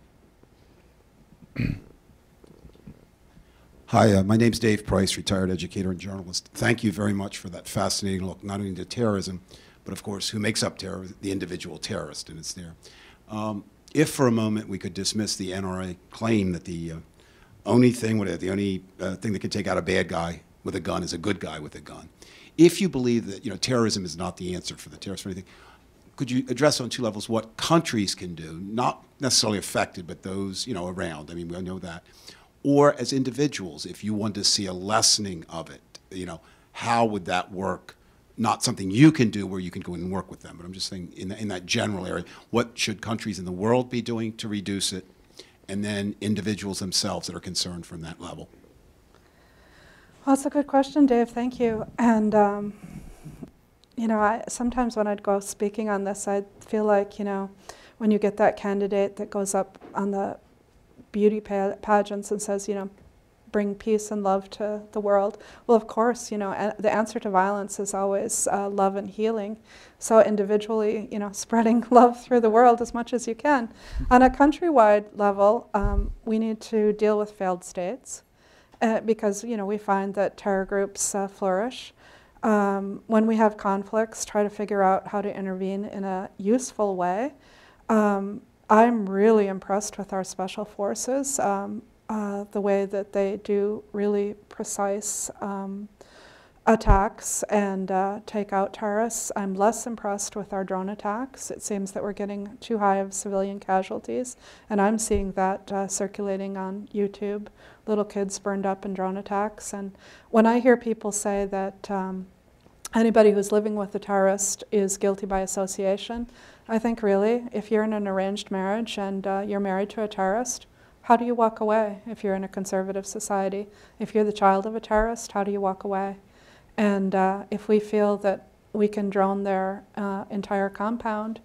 [SPEAKER 4] Hi, uh, my name's Dave Price, retired educator and journalist. Thank you very much for that fascinating look, not only to terrorism, but of course, who makes up terror, the individual terrorist, and it's there. Um, if for a moment we could dismiss the N R A claim that the uh, only thing, the only uh, thing that can take out a bad guy with a gun is a good guy with a gun. If you believe that, you know, terrorism is not the answer for the terrorists or anything, could you address on two levels what countries can do, not necessarily affected, but those, you know, around? I mean, we know that. Or as individuals, if you want to see a lessening of it, you know, how would that work not something you can do where you can go in and work with them, but I'm just saying in, in that general area, what should countries in the world be doing to reduce it, and then individuals themselves that are concerned from that level?
[SPEAKER 2] Well, that's a good question, Dave. Thank you. And, um, you know, I, sometimes when I'd go speaking on this, I'd feel like, you know, when you get that candidate that goes up on the beauty pa pageants and says, you know, bring peace and love to the world. Well, of course, you know, a the answer to violence is always uh, love and healing. So individually, you know, spreading love through the world as much as you can. On a countrywide level, um, we need to deal with failed states uh, because, you know, we find that terror groups uh, flourish. Um, when we have conflicts, try to figure out how to intervene in a useful way. Um, I'm really impressed with our special forces. Um, Uh, the way that they do really precise um, attacks and uh, take out terrorists. I'm less impressed with our drone attacks. It seems that we're getting too high of civilian casualties, and I'm seeing that uh, circulating on YouTube, little kids burned up in drone attacks. And when I hear people say that um, anybody who's living with a terrorist is guilty by association, I think really, if you're in an arranged marriage and uh, you're married to a terrorist, how do you walk away if you're in a conservative society? If you're the child of a terrorist, how do you walk away? And uh, if we feel that we can drone their uh, entire compound,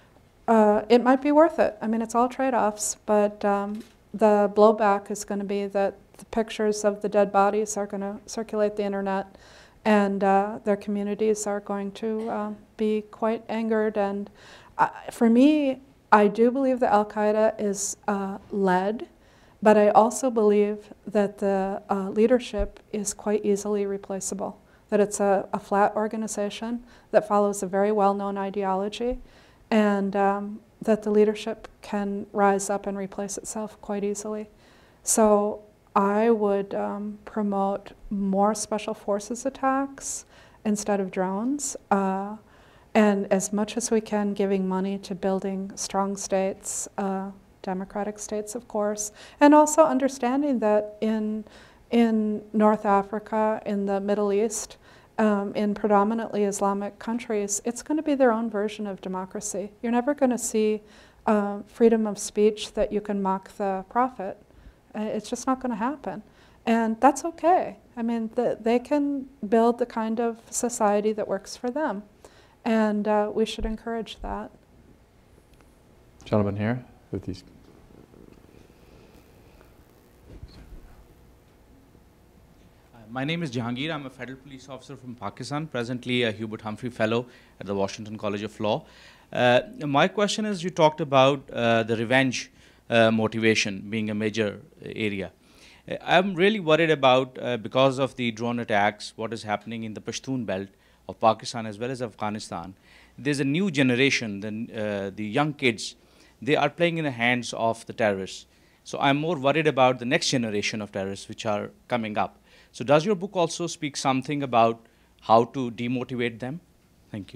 [SPEAKER 2] uh, it might be worth it. I mean, it's all trade-offs, but um, the blowback is going to be that the pictures of the dead bodies are going to circulate the internet, and uh, their communities are going to uh, be quite angered. And uh, for me, I do believe that Al-Qaeda is uh, led, but I also believe that the uh, leadership is quite easily replaceable, that it's a, a flat organization that follows a very well-known ideology, and um, that the leadership can rise up and replace itself quite easily. So I would um, promote more special forces attacks instead of drones. Uh, And as much as we can, giving money to building strong states, uh, democratic states, of course, and also understanding that in, in North Africa, in the Middle East, um, in predominantly Islamic countries, it's going to be their own version of democracy. You're never going to see uh, freedom of speech that you can mock the prophet. Uh, it's just not going to happen. And that's okay. I mean, the, they can build the kind of society that works for them. And uh, we should encourage that.
[SPEAKER 1] Gentlemen here with these.
[SPEAKER 5] Uh, my name is Jahangir. I'm a federal police officer from Pakistan, presently a Hubert Humphrey Fellow at the Washington College of Law. Uh, my question is, you talked about uh, the revenge uh, motivation being a major area. Uh, I'm really worried about, uh, because of the drone attacks, what is happening in the Pashtun belt of Pakistan as well as Afghanistan. There's a new generation, the, uh, the young kids, they are playing in the hands of the terrorists. So I'm more worried about the next generation of terrorists which are coming up. So does your book also speak something about how to demotivate them? Thank you.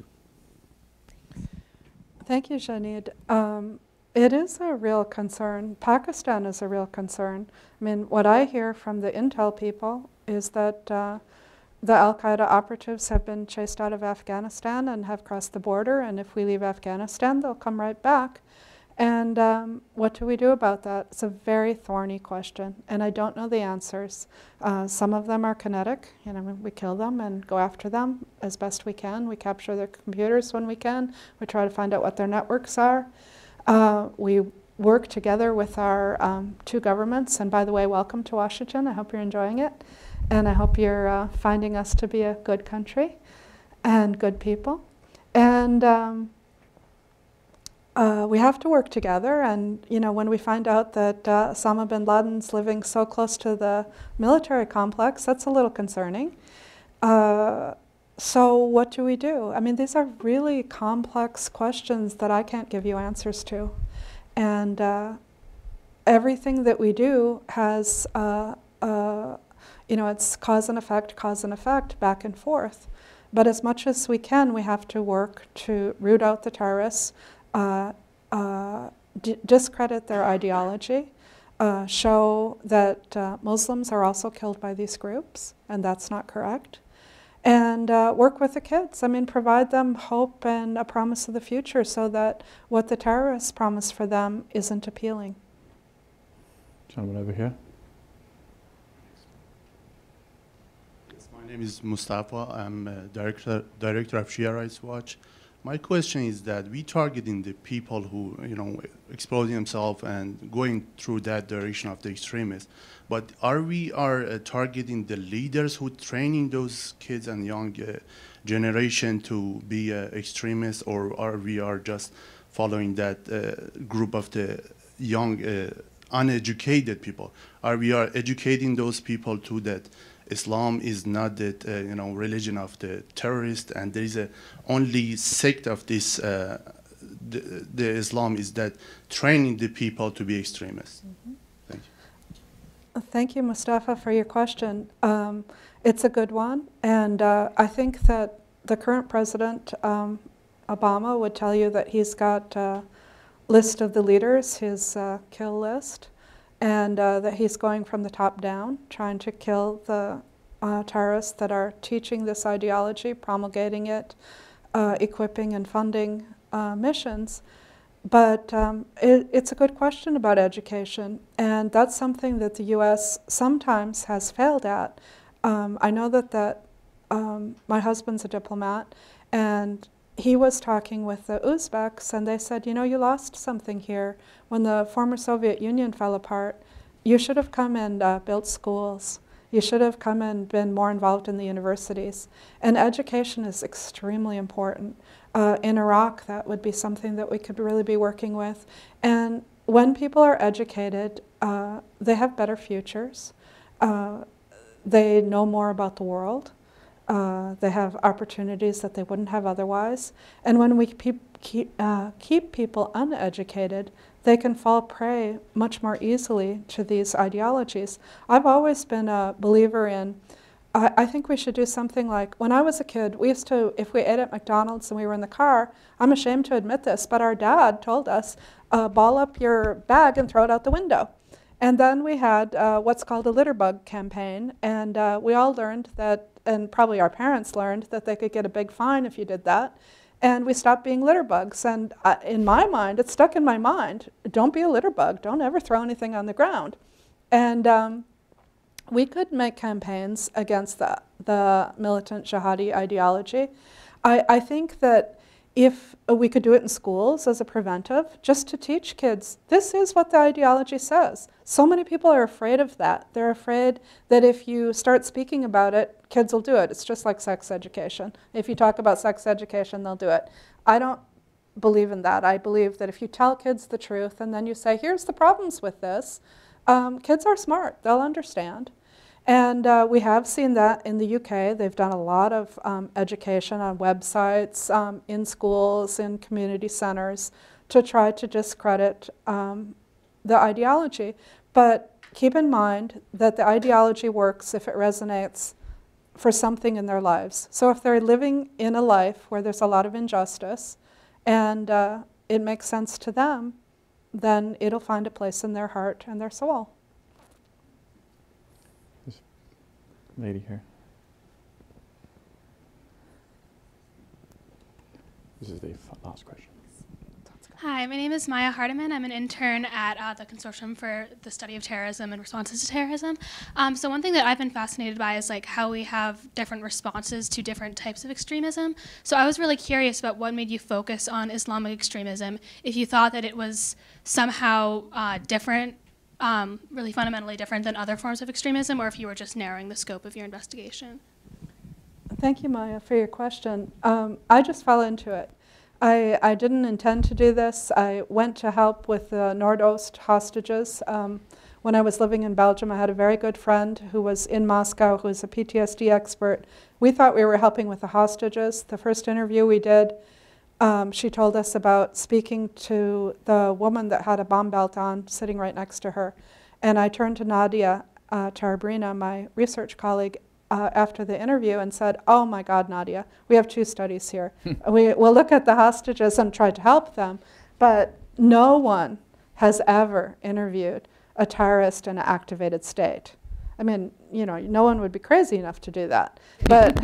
[SPEAKER 2] Thank you, Janid. Um, it is a real concern. Pakistan is a real concern. I mean, what I hear from the intel people is that uh, the Al-Qaeda operatives have been chased out of Afghanistan and have crossed the border, and if we leave Afghanistan, they'll come right back. And um, what do we do about that? It's a very thorny question, and I don't know the answers. Uh, some of them are kinetic. You know, we kill them and go after them as best we can. We capture their computers when we can. We try to find out what their networks are. Uh, we work together with our um, two governments, and by the way, welcome to Washington. I hope you're enjoying it. And I hope you're uh, finding us to be a good country and good people. And um, uh, we have to work together. And you know, when we find out that uh, Osama bin Laden's living so close to the military complex, that's a little concerning. Uh, so what do we do? I mean, these are really complex questions that I can't give you answers to. And uh, everything that we do has uh, uh, you know, it's cause and effect, cause and effect, back and forth. But as much as we can, we have to work to root out the terrorists, uh, uh, discredit their ideology, uh, show that uh, Muslims are also killed by these groups, and that's not correct. and uh, work with the kids. I mean, provide them hope and a promise of the future so that what the terrorists promise for them isn't appealing.
[SPEAKER 1] Gentleman over here.
[SPEAKER 6] Yes, my name is Mustafa. I'm a director, director of Shia Rights Watch. My question is that we targeting the people who, you know, exposing themselves and going through that direction of the extremists. But are we are uh, targeting the leaders who training those kids and young uh, generation to be uh, extremists, or are we are just following that uh, group of the young, uh, uneducated people? Are we are educating those people to that Islam is not the uh, you know religion of the terrorist, and there is a only sect of this uh, the, the Islam is that training the people to be extremists? Mm-hmm. Thank you.
[SPEAKER 2] Thank you, Mustafa, for your question. Um, it's a good one, and uh, I think that the current president, um, Obama, would tell you that he's got a list of the leaders, his uh, kill list, and uh, that he's going from the top down, trying to kill the uh, terrorists that are teaching this ideology, promulgating it, uh, equipping and funding uh, missions. But um, it, it's a good question about education, and that's something that the U S sometimes has failed at. Um, I know that, that um, my husband's a diplomat, and he was talking with the Uzbeks, and they said, you know, you lost something here. When the former Soviet Union fell apart, you should have come and uh, built schools. You should have come and been more involved in the universities. And education is extremely important. Uh, in Iraq, that would be something that we could really be working with. And when people are educated, uh, they have better futures. Uh, they know more about the world. Uh, they have opportunities that they wouldn't have otherwise. And when we keep, keep, uh, keep people uneducated, they can fall prey much more easily to these ideologies. I've always been a believer in, I, I think we should do something like, when I was a kid, we used to, if we ate at McDonald's and we were in the car, I'm ashamed to admit this, but our dad told us, uh, ball up your bag and throw it out the window. And then we had uh, what's called a litter bug campaign, and uh, we all learned that, and probably our parents learned, that they could get a big fine if you did that. And we stopped being litter bugs. And uh, in my mind, it stuck in my mind, don't be a litter bug. Don't ever throw anything on the ground. And um, we could make campaigns against the, the militant Jihadi ideology. I, I think that if we could do it in schools as a preventive, just to teach kids, this is what the ideology says. So many people are afraid of that. They're afraid that if you start speaking about it, kids will do it. It's just like sex education. If you talk about sex education, they'll do it. I don't believe in that. I believe that if you tell kids the truth and then you say, here's the problems with this, um, kids are smart. They'll understand. And uh, we have seen that in the U K. They've done a lot of um, education on websites, um, in schools, in community centers, to try to discredit um, the ideology. But keep in mind that the ideology works if it resonates for something in their lives. So if they're living in a life where there's a lot of injustice and uh, it makes sense to them, then it'll find a place in their heart and their soul.
[SPEAKER 1] Lady here. This is the last question.
[SPEAKER 7] Hi, my name is Maya Hardiman. I'm an intern at uh, the Consortium for the Study of Terrorism and Responses to Terrorism. Um, so one thing that I've been fascinated by is like how we have different responses to different types of extremism. So I was really curious about what made you focus on Islamic extremism, if you thought that it was somehow uh, different, Um, really fundamentally different than other forms of extremism, or if you were just narrowing the scope of your investigation.
[SPEAKER 2] Thank you, Maya, for your question. Um, I just fell into it. I, I didn't intend to do this. I went to help with the Nordost hostages. Um, when I was living in Belgium, I had a very good friend who was in Moscow, who was a P T S D expert. We thought we were helping with the hostages. The first interview we did, Um, she told us about speaking to the woman that had a bomb belt on, sitting right next to her. And I turned to Nadia uh, Tarabrina, my research colleague, uh, after the interview and said, oh my God, Nadia, we have two studies here. we, we'll look at the hostages and try to help them, but no one has ever interviewed a terrorist in an activated state. I mean, you know, no one would be crazy enough to do that. But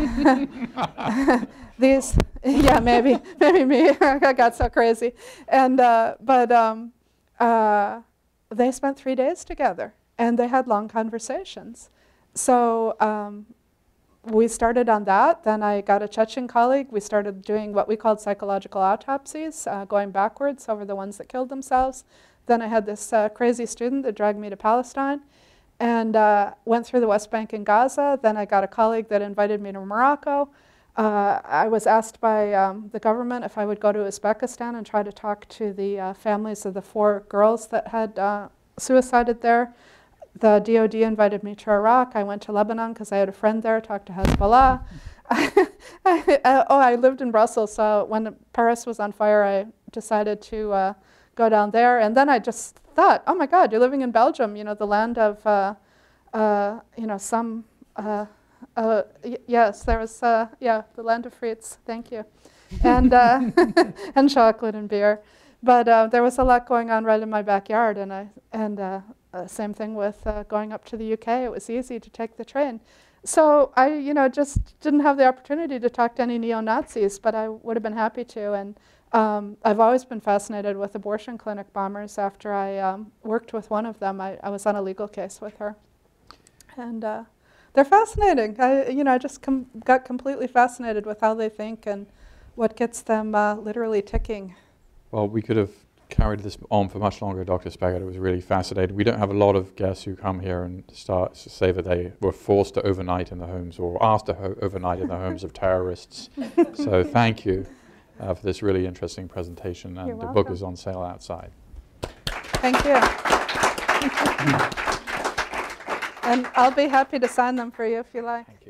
[SPEAKER 2] these, yeah, maybe, maybe me. I got so crazy. And, uh, but um, uh, they spent three days together, and they had long conversations. So um, we started on that. Then I got a Chechen colleague. We started doing what we called psychological autopsies, uh, going backwards over the ones that killed themselves. Then I had this uh, crazy student that dragged me to Palestine, and uh, went through the West Bank and Gaza. Then I got a colleague that invited me to Morocco. Uh, I was asked by um, the government if I would go to Uzbekistan and try to talk to the uh, families of the four girls that had uh, suicided there. The D O D invited me to Iraq. I went to Lebanon because I had a friend there, talked to Hezbollah. I, oh, I lived in Brussels, so when Paris was on fire, I decided to uh, go down there. And then I just thought, oh my God, you're living in Belgium, you know, the land of, uh, uh, you know, some, uh, uh, y yes, there was, uh, yeah, the land of frites, thank you, and, uh, and chocolate and beer. But uh, there was a lot going on right in my backyard, and I, and uh, uh, same thing with uh, going up to the U K. It was easy to take the train. So I, you know, just didn't have the opportunity to talk to any neo-Nazis, but I would have been happy to. And um, I've always been fascinated with abortion clinic bombers. After I um, worked with one of them, I, I was on a legal case with her. And uh, they're fascinating. I, you know, I just com got completely fascinated with how they think and what gets them uh, literally ticking.
[SPEAKER 1] Well, we could have carried this on for much longer, Doctor Speckhard. It was really fascinating. We don't have a lot of guests who come here and start to say that they were forced to overnight in the homes or asked to ho overnight in the homes of terrorists. So thank you uh, for this really interesting presentation. And
[SPEAKER 2] You're
[SPEAKER 1] the
[SPEAKER 2] welcome.
[SPEAKER 1] book is on sale outside.
[SPEAKER 2] Thank you. And I'll be happy to sign them for you if you like.